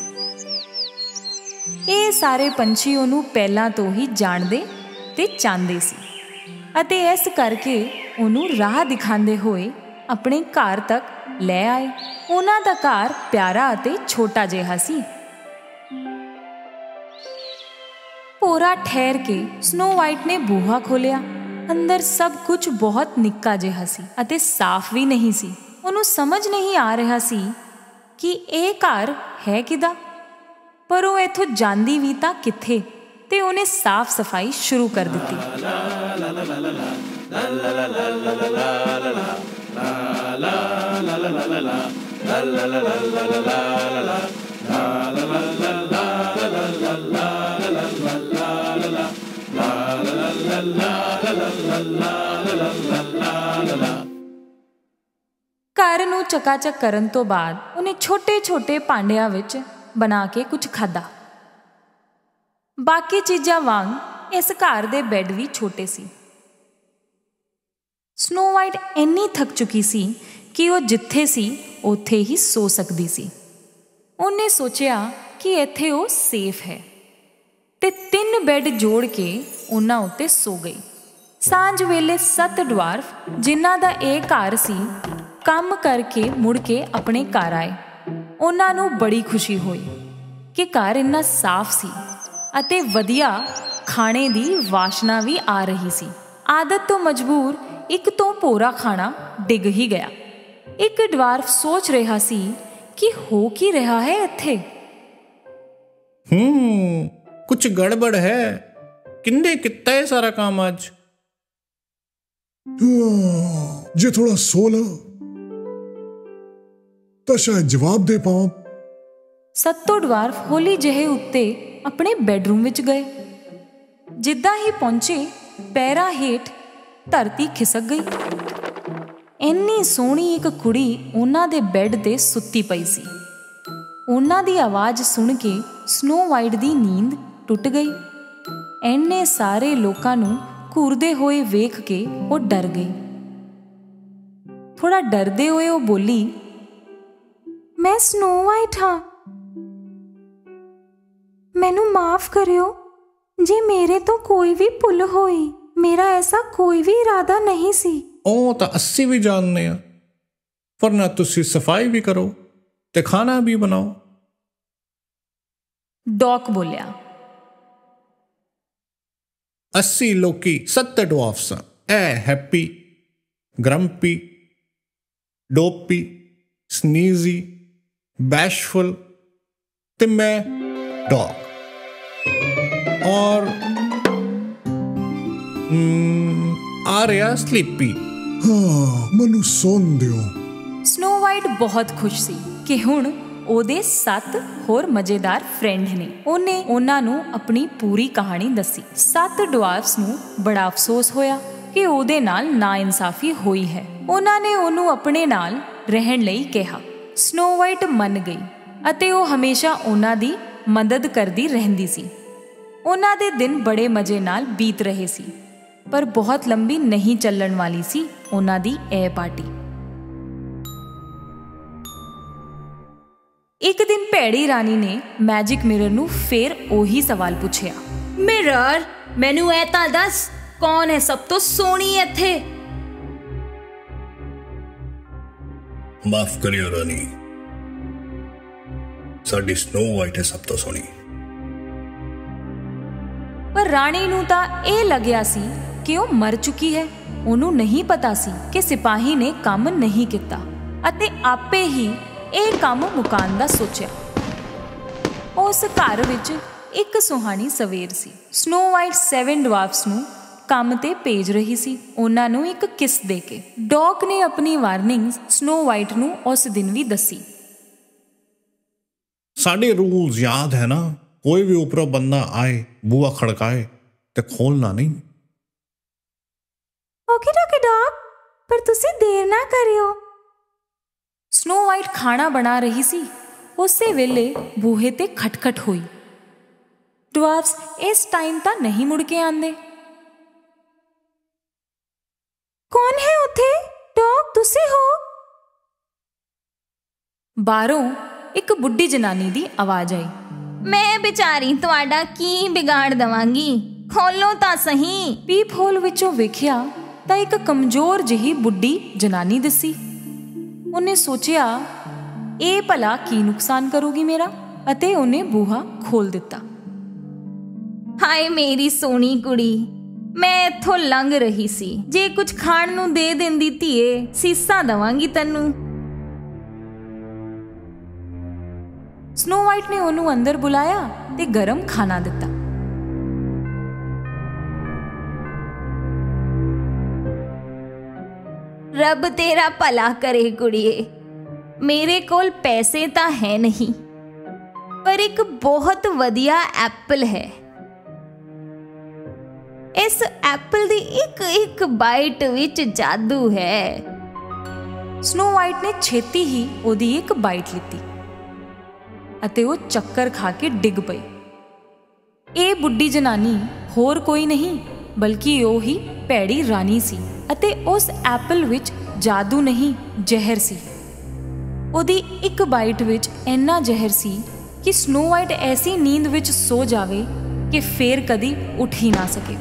ਇਹ ਸਾਰੇ ਪੰਛੀ ਉਹਨੂੰ ਪਹਿਲਾਂ ਤੋਂ ਹੀ ਜਾਣਦੇ ਤੇ ਚਾਹੁੰਦੇ ਸੀ ਅਤੇ ਇਸ ਕਰਕੇ ਉਹਨੂੰ ਰਾਹ ਦਿਖਾਉਂਦੇ ਹੋਏ ਆਪਣੇ ਘਰ ਤੱਕ ਲੈ ਆਏ। ਉਹਨਾਂ ਦਾ ਘਰ ਪਿਆਰਾ ਅਤੇ ਛੋਟਾ ਜਿਹਾ ਸੀ। ਭੋਰਾ ਠਹਿਰ ਕੇ ਸਨੋ ਵਾਈਟ ਨੇ ਬੂਹਾ ਖੋਲ੍ਹਿਆ। ਅੰਦਰ ਸਭ ਕੁਝ ਬਹੁਤ ਨਿੱਕਾ ਜਿਹਾ ਸੀ ਅਤੇ ਸਾਫ਼ ਵੀ ਨਹੀਂ ਸੀ। ਉਹਨੂੰ ਸਮਝ ਨਹੀਂ ਆ ਰਿਹਾ ਸੀ ਕਿ ਇਹ ਘਰ ਹੈ ਕਿਹਦਾ, ਪਰ ਉਹ ਇੱਥੋਂ ਜਾਂਦੀ ਵੀ ਤਾਂ ਕਿੱਥੇ, ਤੇ ਉਹਨੇ ਸਾਫ਼ ਸਫਾਈ ਸ਼ੁਰੂ ਕਰ ਦਿੱਤੀ। ਘਰ ਨੂੰ ਚਕਾਚਕ ਕਰਨ ਤੋਂ ਬਾਅਦ ਉਹਨੇ ਛੋਟੇ-ਛੋਟੇ ਭਾਂਡਿਆਂ ਵਿੱਚ ਬਣਾ ਕੇ ਕੁਝ ਖਾਧਾ। ਬਾਕੀ ਚੀਜ਼ਾਂ ਵਾਂਗ ਇਸ ਘਰ ਦੇ ਬੈੱਡ ਵੀ ਛੋਟੇ ਸੀ। ਸਨੋ ਵਾਈਟ ਇੰਨੀ ਥੱਕ ਚੁੱਕੀ ਸੀ ਕਿ ਉਹ ਜਿੱਥੇ ਸੀ ਉੱਥੇ ਹੀ ਸੋ ਸਕਦੀ ਸੀ। ਉਹਨੇ ਸੋਚਿਆ ਕਿ ਇੱਥੇ ਉਹ ਸੇਫ ਹੈ ਤੇ ਤਿੰਨ ਬੈੱਡ ਜੋੜ ਕੇ ਉਹਨਾਂ ਉੱਤੇ ਸੋ ਗਈ। ਸਾਂਝ ਵੇਲੇ ਸੱਤ ਡਵਾਰਫ ਜਿਨ੍ਹਾਂ ਦਾ ਇਹ ਘਰ ਸੀ ਕੰਮ ਕਰਕੇ ਮੁੜ ਕੇ ਆਪਣੇ ਘਰ ਆਏ। ਉਹਨਾਂ ਨੂੰ ਬੜੀ ਖੁਸ਼ੀ ਹੋਈ ਕਿ ਘਰ ਇੰਨਾ ਸਾਫ਼ ਸੀ ਅਤੇ ਵਧੀਆ ਖਾਣੇ ਦੀ ਵਾਸ਼ਨਾ ਵੀ ਆ ਰਹੀ ਸੀ। ਆਦਤ ਤੋਂ ਮਜਬੂਰ ਇੱਕ ਤੋਂ ਭੋਰਾ ਖਾਣਾ ਡਿੱਗ ਹੀ ਗਿਆ। ਇੱਕ ਡਵਾਰਫ ਸੋਚ ਰਿਹਾ ਸੀ ਕਿ ਹੋ ਕੀ ਰਿਹਾ ਹੈ ਇੱਥੇ। ਹੂੰ ਕੁਝ ਗੜਬੜ ਹੈ। ਕਿੰਨੇ ਕੀਤਾ ਇਹ ਸਾਰਾ ਕੰਮ ਅੱਜ? ਜੇ ਥੋੜਾ ਸੋ ਲਾ ਤਾਂ ਸ਼ਾਇਦ ਜਵਾਬ ਦੇ ਪਾਵਾਂ। ਸੱਤੋਂ ਡਵਾਰਫ ਹੌਲੀ ਜਿਹੇ ਉੱਤੇ ਆਪਣੇ ਬੈੱਡਰੂਮ ਵਿੱਚ ਗਏ। ਜਿੱਦਾਂ ਹੀ ਪਹੁੰਚੇ ਪੈਰਾਂ ਹੇਠ ਧਰਤੀ ਖਿਸਕ ਗਈ। ਇੰਨੀ ਸੋਹਣੀ ਇੱਕ ਕੁੜੀ ਉਹਨਾਂ ਦੇ ਬੈੱਡ ਤੇ ਸੁੱਤੀ ਪਈ ਸੀ। ਉਹਨਾਂ ਦੀ ਆਵਾਜ਼ ਸੁਣ ਕੇ ਸਨੋ ਵਾਈਟ ਦੀ ਨੀਂਦ ਟੁੱਟ ਗਈ। ਇੰਨੇ ਸਾਰੇ ਲੋਕਾਂ ਨੂੰ ਘੂਰਦੇ ਹੋਏ ਵੇਖ ਕੇ ਉਹ ਡਰ ਗਈ। ਥੋੜਾ ਡਰਦੇ ਹੋਏ ਉਹ ਬੋਲੀ, ਮੈਂ ਸਨੋ ਵਾਈਟ ਹਾਂ, ਮੈਨੂੰ ਮਾਫ ਕਰਿਓ ਜੇ ਮੇਰੇ ਤੋਂ ਕੋਈ ਵੀ ਭੁੱਲ ਹੋਈ। ਮੇਰਾ ਐਸਾ ਕੋਈ ਵੀ ਇਰਾਦਾ ਨਹੀਂ ਸੀ। ਉਹ ਤਾਂ ਅਸੀਂ ਵੀ ਜਾਣਦੇ ਆ, ਪਰ ਨਾ ਤੁਸੀਂ ਸਫਾਈ ਵੀ ਕਰੋ ਤੇ ਖਾਣਾ ਵੀ ਬਣਾਓ। ਡੌਕ ਬੋਲਿਆ, ਅਸੀਂ ਲੋਕੀ ਸੱਤ ਡਵਾਰਫਸ ਹਾਂ। ਇਹ ਹੈਪੀ, ਗ੍ਰੰਪੀ, ਡੋਪੀ, ਸਨੀਜ਼ੀ, ਬੈਸ਼ਫੁਲ ਤੇ ਮੈਂ ਡੌਗ। ਔਰ ਆ ਰਿਹਾ ਸਲੀਪੀ। ਹਾਂ, ਮੈਨੂੰ ਸੌਣ ਦਿਓ। ਸਨੋ ਵਾਈਟ ਬਹੁਤ ਖੁਸ਼ ਸੀ ਕਿ ਹੁਣ ਉਹਦੇ ਸੱਤ ਹੋਰ ਮਜ਼ੇਦਾਰ ਫਰੈਂਡ ਨੇ। ਉਹਨੇ ਉਹਨਾਂ ਨੂੰ ਆਪਣੀ ਪੂਰੀ ਕਹਾਣੀ ਦੱਸੀ। ਸੱਤ ਡਵਾਰਫਸ ਨੂੰ ਬੜਾ ਅਫਸੋਸ ਹੋਇਆ ਕਿ ਉਹਦੇ ਨਾਲ ਨਾਇਨਸਾਫੀ ਹੋਈ ਹੈ। ਉਹਨਾਂ ਨੇ ਉਹਨੂੰ ਆਪਣੇ ਨਾਲ ਰਹਿਣ ਲਈ ਕਿਹਾ। ਸਨੋ ਵਾਈਟ ਮੰਨ ਗਈ ਅਤੇ ਉਹ ਹਮੇਸ਼ਾ ਉਹਨਾਂ ਦੀ ਮਦਦ ਕਰਦੀ ਰਹਿੰਦੀ ਸੀ। ਉਹਨਾਂ ਦੇ ਦਿਨ ਬੜੇ ਮਜ਼ੇ ਨਾਲ ਬੀਤ ਰਹੇ ਸੀ, ਪਰ ਬਹੁਤ ਲੰਬੀ ਨਹੀਂ ਚੱਲਣ ਵਾਲੀ ਸੀ ਉਹਨਾਂ ਦੀ ਇਹ ਪਾਰਟੀ। ਇੱਕ ਦਿਨ ਭੈੜੀ ਰਾਣੀ ਨੇ ਮੈਜਿਕ ਮਿਰਰ ਨੂੰ ਫੇਰ ਉਹੀ ਸਵਾਲ ਪੁੱਛਿਆ, ਮਿਰਰ, ਮੈਨੂੰ ਇਹ ਤਾਂ ਦੱਸ, ਕੌਣ ਹੈ ਸਭ ਤੋਂ ਸੋਹਣੀ ਇੱਥੇ? ਮਾਫ ਕਰਿਓ ਰਾਣੀ, ਸਾਡੀ ਸਨੋ ਵਾਈਟ ਹੈ ਸਭ ਤੋਂ ਸੋਹਣੀ। ਪਰ ਰਾਣੀ ਨੂੰ ਤਾਂ ਇਹ ਲੱਗਿਆ ਸੀ ਕਿ ਉਹ ਮਰ ਚੁੱਕੀ ਹੈ। ਉਹਨੂੰ ਨਹੀਂ ਪਤਾ ਸੀ ਕਿ ਸਿਪਾਹੀ ਨੇ ਕੰਮ ਨਹੀਂ ਕੀਤਾ ਅਤੇ ਆਪੇ ਹੀ ਇਹ ਕੰਮ ਮੁਕਾਉਣ ਦਾ ਸੋਚਿਆ। ਉਸ ਘਰ ਵਿੱਚ ਇੱਕ ਸੁਹਾਣੀ ਸਵੇਰ ਸੀ। ਸਨੋ ਵਾਈਟ ਸੈਵਨ ਡਵਾਰਫਸ ਨੂੰ ਕੰਮ ਤੇ ਭੇਜ ਰਹੀ ਸੀ, ਉਹਨਾਂ ਨੂੰ ਇੱਕ ਕਿਸ ਦੇ ਕੇ। ਡੌਕ ਨੇ ਆਪਣੀ ਵਾਰਨਿੰਗ ਸਨੋ ਵਾਈਟ ਨੂੰ ਉਸ ਦਿਨ ਵੀ ਦੱਸੀ। ਸਾਡੇ ਰੂਲਸ ਯਾਦ ਹੈ ਨਾ, ਕੋਈ ਵੀ ਉੱਪਰੋਂ ਬੰਦਾ ਆਏ, ਬੂਹਾ ਖੜਕਾਏ ਤੇ ਖੋਲਣਾ ਨਹੀਂ। ਓਕੇ ਡੌਕੇ ਡੌਕ, ਪਰ ਤੁਸੀਂ ਦੇਰ ਨਾ ਕਰਿਓ। ਸਨੋ ਵਾਈਟ ਖਾਣਾ ਬਣਾ ਰਹੀ ਸੀ। ਉਸੇ ਵੇਲੇ ਬੂਹੇ ਤੇ ਖਟਖਟ ਹੋਈ। ਡਵਾਰਫਸ ਇਸ ਟਾਈਮ ਤਾਂ ਨਹੀਂ ਮੁੜ ਕੇ ਆਉਂਦੇ। ਕੌਣ ਹੈ ਉੱਥੇ? ਡੌਕ, ਤੁਸੀਂ ਹੋ? ਬਾਹਰੋਂ ਇੱਕ ਬੁੱਢੀ ਜਨਾਨੀ ਦੀ ਆਵਾਜ਼ ਆਈ। ਮੈਂ ਵਿਚਾਰੀ ਤੁਹਾਡਾ ਕੀ ਵਿਗਾੜ ਦਵਾਂਗੀ, ਖੋਲੋ ਤਾਂ ਸਹੀ। ਪੀਪ ਹੋਲ ਵਿੱਚੋਂ ਵੇਖਿਆ ਤਾਂ ਇੱਕ ਕਮਜ਼ੋਰ ਜਿਹੀ ਬੁੱਢੀ ਜਨਾਨੀ ਦਿਸੀ। ਉਹਨੇ ਸੋਚਿਆ, ਇਹ ਭਲਾ ਕੀ ਨੁਕਸਾਨ ਕਰੂਗੀ ਮੇਰਾ, ਅਤੇ ਉਹਨੇ ਬੂਹਾ ਖੋਲ ਦਿੱਤਾ। ਹਾਏ ਮੇਰੀ ਸੋਹਣੀ ਕੁੜੀ, ਮੈਂ ਇੱਥੋਂ ਲੰਘ ਰਹੀ ਸੀ, ਜੇ ਕੁਝ ਖਾਣ ਨੂੰ ਦੇ ਦਿੰਦੀ ਧੀਏ, ਸੀਸਾਂ ਦਵਾਂਗੀ ਤੈਨੂੰ। ਸਨੋ ਵਾਈਟ ਨੇ ਉਹਨੂੰ ਅੰਦਰ ਬੁਲਾਇਆ ਤੇ ਗਰਮ ਖਾਣਾ ਦਿੱਤਾ। ਰੱਬ ਤੇਰਾ ਭਲਾ ਕਰੇ ਕੁੜੀਏ, ਮੇਰੇ ਕੋਲ ਪੈਸੇ ਤਾਂ ਹੈ ਨਹੀਂ, ਪਰ ਇੱਕ ਬਹੁਤ ਵਧੀਆ ਐਪਲ ਹੈ। ਇਸ ਐਪਲ ਦੀ ਇੱਕ ਇੱਕ ਬਾਈਟ ਵਿੱਚ ਜਾਦੂ ਹੈ। ਸਨੋ ਵਾਈਟ ਨੇ ਛੇਤੀ ਹੀ ਉਹਦੀ ਇੱਕ ਬਾਈਟ ਲਿੱਤੀ ਅਤੇ ਉਹ ਚੱਕਰ ਖਾ ਕੇ ਡਿੱਗ ਪਈ। ਇਹ ਬੁੱਢੀ ਜਨਾਨੀ ਹੋਰ ਕੋਈ ਨਹੀਂ ਬਲਕਿ ਉਹ ਹੀ ਭੈੜੀ ਰਾਣੀ ਸੀ ਅਤੇ ਉਸ ਐਪਲ ਵਿੱਚ ਜਾਦੂ ਨਹੀਂ, ਜ਼ਹਿਰ ਸੀ। ਉਹਦੀ ਇੱਕ ਬਾਈਟ ਵਿੱਚ ਇੰਨਾ ਜ਼ਹਿਰ ਸੀ ਕਿ ਸਨੋ ਵਾਈਟ ਐਸੀ ਨੀਂਦ ਵਿੱਚ ਸੋ ਜਾਵੇ ਕਿ ਫੇਰ ਕਦੀ ਉੱਠ ਹੀ ਨਾ ਸਕੇ।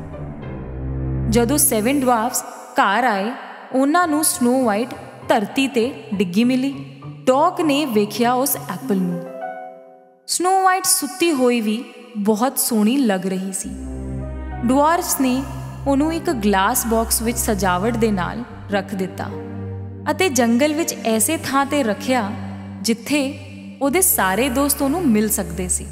ਜਦੋਂ ਸੈਵਨ ਡਵਾਰਫਸ ਘਰ ਆਏ, ਉਹਨਾਂ ਨੂੰ ਸਨੋ ਵਾਈਟ ਧਰਤੀ ਤੇ ਡਿੱਗੀ ਮਿਲੀ। ਡੌਕ ਨੇ ਵੇਖਿਆ ਉਸ ਐਪਲ ਨੂੰ। ਸਨੋ ਵਾਈਟ ਸੁੱਤੀ ਹੋਈ ਵੀ ਬਹੁਤ ਸੋਹਣੀ ਲੱਗ ਰਹੀ ਸੀ। ਡਵਾਰਫਸ ਨੇ ਉਹਨੂੰ ਇੱਕ ਗਲਾਸ ਬਾਕਸ ਵਿੱਚ ਸਜਾਵਟ ਦੇ ਨਾਲ ਰੱਖ ਦਿੱਤਾ ਅਤੇ ਜੰਗਲ ਵਿੱਚ ਐਸੇ ਥਾਂ ਤੇ ਰੱਖਿਆ ਜਿੱਥੇ ਉਹਦੇ ਸਾਰੇ ਦੋਸਤ ਉਹਨੂੰ ਮਿਲ ਸਕਦੇ ਸੀ।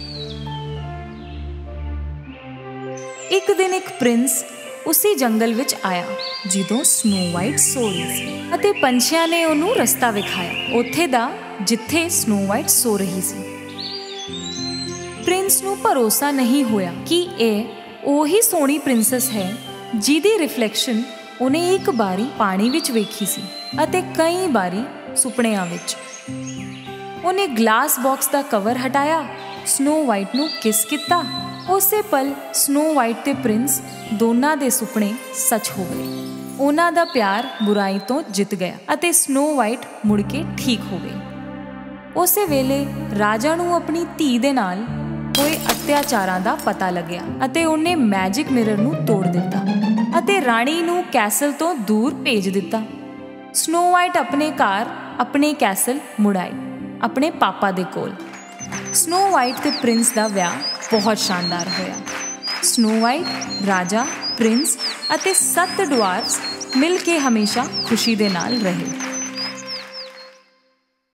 ਇੱਕ ਦਿਨ ਇੱਕ ਪ੍ਰਿੰਸ ਉਸੇ ਜੰਗਲ ਵਿੱਚ ਆਇਆ ਜਦੋਂ ਸਨੋ ਵਾਈਟ ਸੋ ਰਹੀ ਸੀ ਅਤੇ ਪੰਛੀਆਂ ਨੇ ਉਹਨੂੰ ਰਸਤਾ ਵਿਖਾਇਆ ਉੱਥੇ ਦਾ ਜਿੱਥੇ ਸਨੋ ਵਾਈਟ ਸੋ ਰਹੀ ਸੀ। ਪ੍ਰਿੰਸ ਨੂੰ ਭਰੋਸਾ ਨਹੀਂ ਹੋਇਆ ਕਿ ਇਹ ਉਹੀ ਸੋਹਣੀ ਪ੍ਰਿੰਸੈਸ ਹੈ ਜਿਹਦੀ ਰਿਫਲੈਕਸ਼ਨ ਉਹਨੇ ਇੱਕ ਵਾਰੀ ਪਾਣੀ ਵਿੱਚ ਵੇਖੀ ਸੀ ਅਤੇ ਕਈ ਵਾਰੀ ਸੁਪਨਿਆਂ ਵਿੱਚ। ਉਹਨੇ ਗਲਾਸ ਬਾਕਸ ਦਾ ਕਵਰ ਹਟਾਇਆ, ਸਨੋ ਵਾਈਟ ਨੂੰ ਕਿਸ ਕੀਤਾ। ਉਸੇ ਪਲ ਸਨੋ ਵਾਈਟ ਤੇ ਪ੍ਰਿੰਸ ਦੋਨਾਂ ਦੇ ਸੁਪਨੇ ਸੱਚ ਹੋ ਗਏ। ਉਹਨਾਂ ਦਾ ਪਿਆਰ ਬੁਰਾਈ ਤੋਂ ਜਿੱਤ ਗਿਆ ਅਤੇ ਸਨੋ ਵਾਈਟ ਮੁੜ ਕੇ ਠੀਕ ਹੋ ਗਈ। ਉਸੇ ਵੇਲੇ ਰਾਜਾ ਨੂੰ ਆਪਣੀ ਧੀ ਦੇ ਨਾਲ ਹੋਏ ਅਤਿਆਚਾਰਾਂ ਦਾ ਪਤਾ ਲੱਗਿਆ ਅਤੇ ਉਹਨੇ ਮੈਜਿਕ ਮਿਰਰ ਨੂੰ ਤੋੜ ਦਿੱਤਾ ਅਤੇ ਰਾਣੀ ਨੂੰ ਕੈਸਲ ਤੋਂ ਦੂਰ ਭੇਜ ਦਿੱਤਾ। ਸਨੋ ਵਾਈਟ ਆਪਣੇ ਘਰ ਆਪਣੇ ਕੈਸਲ ਮੁੜ ਆਈ, ਆਪਣੇ ਪਾਪਾ ਦੇ ਕੋਲ। ਸਨੋ ਵਾਈਟ ਤੇ ਪ੍ਰਿੰਸ ਦਾ ਵਿਆਹ ਬਹੁਤ ਸ਼ਾਨਦਾਰ ਹੋਇਆ। ਸਨੋ ਵਾਈਟ, ਰਾਜਾ, ਪ੍ਰਿੰਸ ਅਤੇ ਸੱਤ ਡਵਾਰਫਸ ਮਿਲ ਕੇ ਹਮੇਸ਼ਾ ਖੁਸ਼ੀ ਦੇ ਨਾਲ ਰਹੇ।